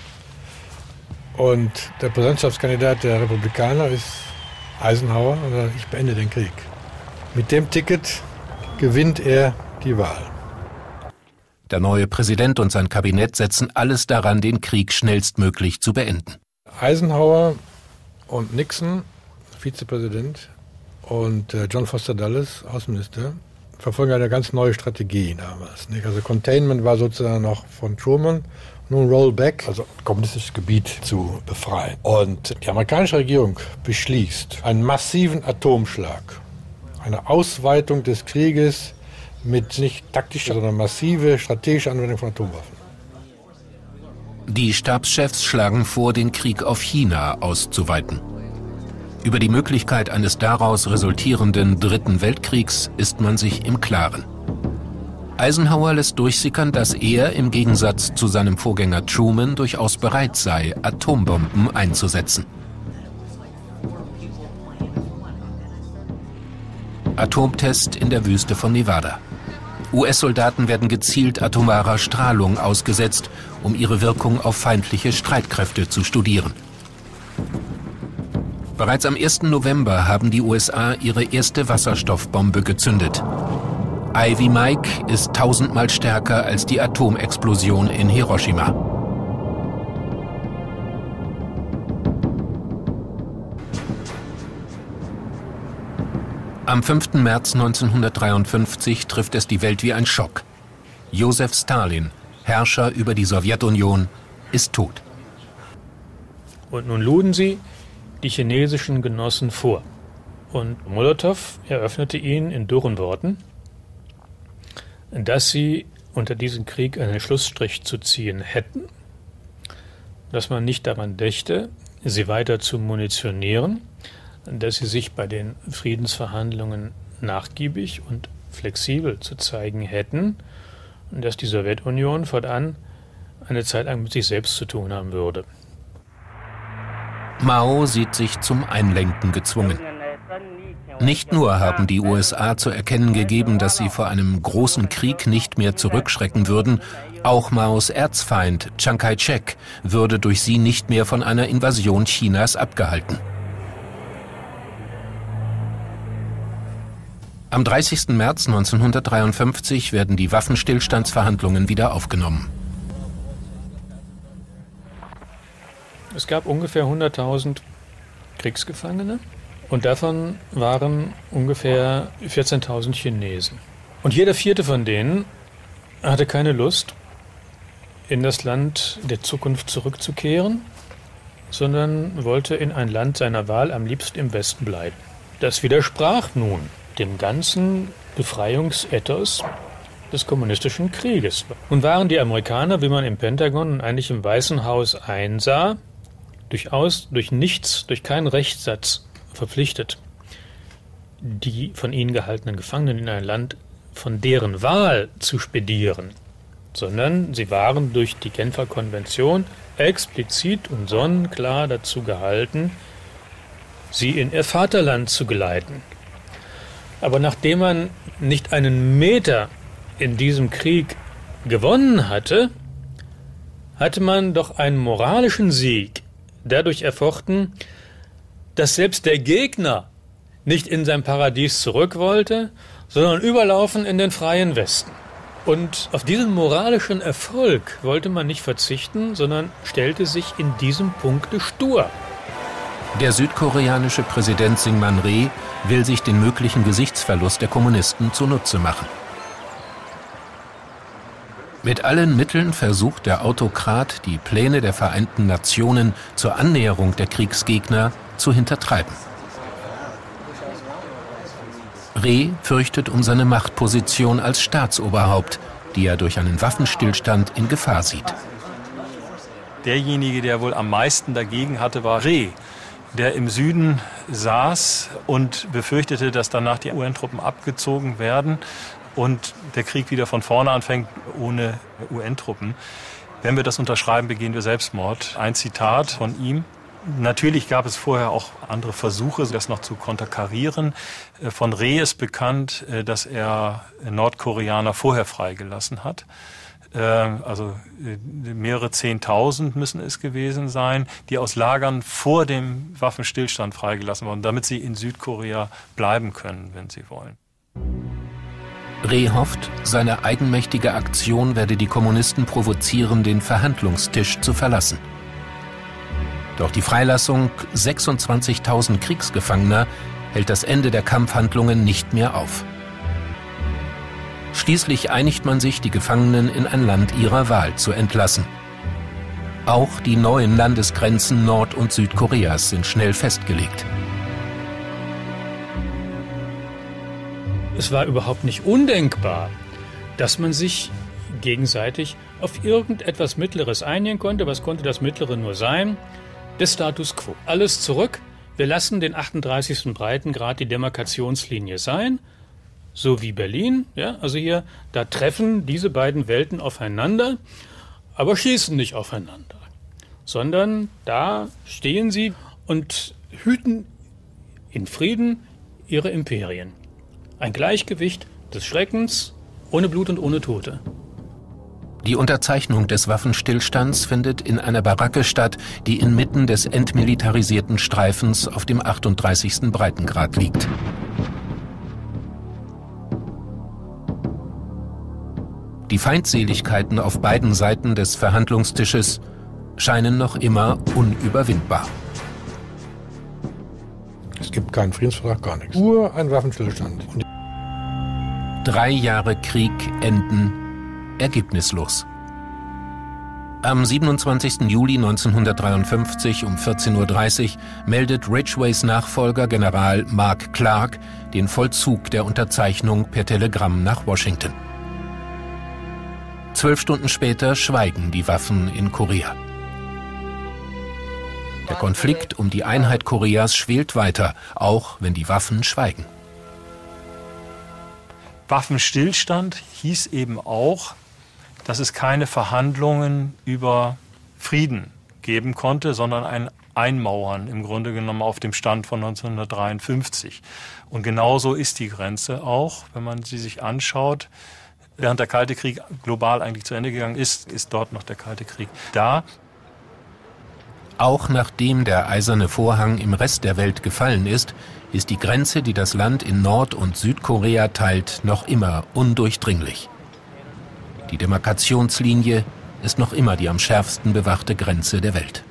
und der Präsidentschaftskandidat der Republikaner ist Eisenhower und sagt, ich beende den Krieg. Mit dem Ticket gewinnt er die Wahl. Der neue Präsident und sein Kabinett setzen alles daran, den Krieg schnellstmöglich zu beenden. Eisenhower und Nixon, Vizepräsident, und John Foster Dulles, Außenminister, verfolgen eine ganz neue Strategie damals. Nicht? Also Containment war sozusagen noch von Truman, nun Rollback, also kommunistisches Gebiet zu befreien. Und die amerikanische Regierung beschließt einen massiven Atomschlag, eine Ausweitung des Krieges mit nicht taktischer, sondern massive strategische Anwendung von Atomwaffen. Die Stabschefs schlagen vor, den Krieg auf China auszuweiten. Über die Möglichkeit eines daraus resultierenden Dritten Weltkriegs ist man sich im Klaren. Eisenhower lässt durchsickern, dass er im Gegensatz zu seinem Vorgänger Truman durchaus bereit sei, Atombomben einzusetzen. Atomtest in der Wüste von Nevada. US-Soldaten werden gezielt atomarer Strahlung ausgesetzt, um ihre Wirkung auf feindliche Streitkräfte zu studieren. Bereits am 1. November haben die USA ihre erste Wasserstoffbombe gezündet. Ivy Mike ist 1000-mal stärker als die Atomexplosion in Hiroshima. Am 5. März 1953 trifft es die Welt wie ein Schock. Josef Stalin, Herrscher über die Sowjetunion, ist tot. Und nun luden sie die chinesischen Genossen vor. Und Molotow eröffnete ihnen in dürren Worten, dass sie unter diesem Krieg einen Schlussstrich zu ziehen hätten, dass man nicht daran dächte, sie weiter zu munitionieren, dass sie sich bei den Friedensverhandlungen nachgiebig und flexibel zu zeigen hätten und dass die Sowjetunion fortan eine Zeit lang mit sich selbst zu tun haben würde. Mao sieht sich zum Einlenken gezwungen. Nicht nur haben die USA zu erkennen gegeben, dass sie vor einem großen Krieg nicht mehr zurückschrecken würden, auch Maos Erzfeind Chiang Kai-shek würde durch sie nicht mehr von einer Invasion Chinas abgehalten. Am 30. März 1953 werden die Waffenstillstandsverhandlungen wieder aufgenommen. Es gab ungefähr 100.000 Kriegsgefangene und davon waren ungefähr 14.000 Chinesen. Und jeder vierte von denen hatte keine Lust, in das Land der Zukunft zurückzukehren, sondern wollte in ein Land seiner Wahl, am liebsten im Westen bleiben. Das widersprach nun dem ganzen Befreiungsethos des kommunistischen Krieges. Nun waren die Amerikaner, wie man im Pentagon und eigentlich im Weißen Haus einsah, durchaus durch nichts, durch keinen Rechtssatz verpflichtet, die von ihnen gehaltenen Gefangenen in ein Land von deren Wahl zu spedieren, sondern sie waren durch die Genfer Konvention explizit und sonnenklar dazu gehalten, sie in ihr Vaterland zu geleiten. Aber nachdem man nicht einen Meter in diesem Krieg gewonnen hatte, hatte man doch einen moralischen Sieg dadurch erfochten, dass selbst der Gegner nicht in sein Paradies zurück wollte, sondern überlaufen in den freien Westen. Und auf diesen moralischen Erfolg wollte man nicht verzichten, sondern stellte sich in diesem Punkte stur. Der südkoreanische Präsident Syngman Rhee will sich den möglichen Gesichtsverlust der Kommunisten zunutze machen. Mit allen Mitteln versucht der Autokrat, die Pläne der Vereinten Nationen zur Annäherung der Kriegsgegner zu hintertreiben. Rhee fürchtet um seine Machtposition als Staatsoberhaupt, die er durch einen Waffenstillstand in Gefahr sieht. Derjenige, der wohl am meisten dagegen hatte, war Rhee, der im Süden saß und befürchtete, dass danach die UN-Truppen abgezogen werden und der Krieg wieder von vorne anfängt ohne UN-Truppen. Wenn wir das unterschreiben, begehen wir Selbstmord. Ein Zitat von ihm. Natürlich gab es vorher auch andere Versuche, das noch zu konterkarieren. Von Rhee ist bekannt, dass er Nordkoreaner vorher freigelassen hat. Also mehrere 10.000 müssen es gewesen sein, die aus Lagern vor dem Waffenstillstand freigelassen wurden, damit sie in Südkorea bleiben können, wenn sie wollen. Rhee hofft, seine eigenmächtige Aktion werde die Kommunisten provozieren, den Verhandlungstisch zu verlassen. Doch die Freilassung 26.000 Kriegsgefangener hält das Ende der Kampfhandlungen nicht mehr auf. Schließlich einigt man sich, die Gefangenen in ein Land ihrer Wahl zu entlassen. Auch die neuen Landesgrenzen Nord- und Südkoreas sind schnell festgelegt. Es war überhaupt nicht undenkbar, dass man sich gegenseitig auf irgendetwas Mittleres einigen konnte. Was konnte das Mittlere nur sein? Der Status quo. Alles zurück. Wir lassen den 38. Breitengrad die Demarkationslinie sein. so wie Berlin. Ja, also hier, da treffen diese beiden Welten aufeinander, aber schießen nicht aufeinander, sondern da stehen sie und hüten in Frieden ihre Imperien. Ein Gleichgewicht des Schreckens, ohne Blut und ohne Tote. Die Unterzeichnung des Waffenstillstands findet in einer Baracke statt, die inmitten des entmilitarisierten Streifens auf dem 38. Breitengrad liegt. Die Feindseligkeiten auf beiden Seiten des Verhandlungstisches scheinen noch immer unüberwindbar. Es gibt keinen Friedensvertrag, gar nichts. Nur ein Waffenstillstand. 3 Jahre Krieg enden ergebnislos. Am 27. Juli 1953 um 14:30 Uhr meldet Ridgways Nachfolger General Mark Clark den Vollzug der Unterzeichnung per Telegramm nach Washington. 12 Stunden später schweigen die Waffen in Korea. Der Konflikt um die Einheit Koreas schwelt weiter, auch wenn die Waffen schweigen. Waffenstillstand hieß eben auch, dass es keine Verhandlungen über Frieden geben konnte, sondern ein Einmauern im Grunde genommen auf dem Stand von 1953. Und genauso ist die Grenze auch, wenn man sie sich anschaut. Während der Kalte Krieg global eigentlich zu Ende gegangen ist, ist dort noch der Kalte Krieg da. Auch nachdem der eiserne Vorhang im Rest der Welt gefallen ist die Grenze, die das Land in Nord- und Südkorea teilt, noch immer undurchdringlich. Die Demarkationslinie ist noch immer die am schärfsten bewachte Grenze der Welt.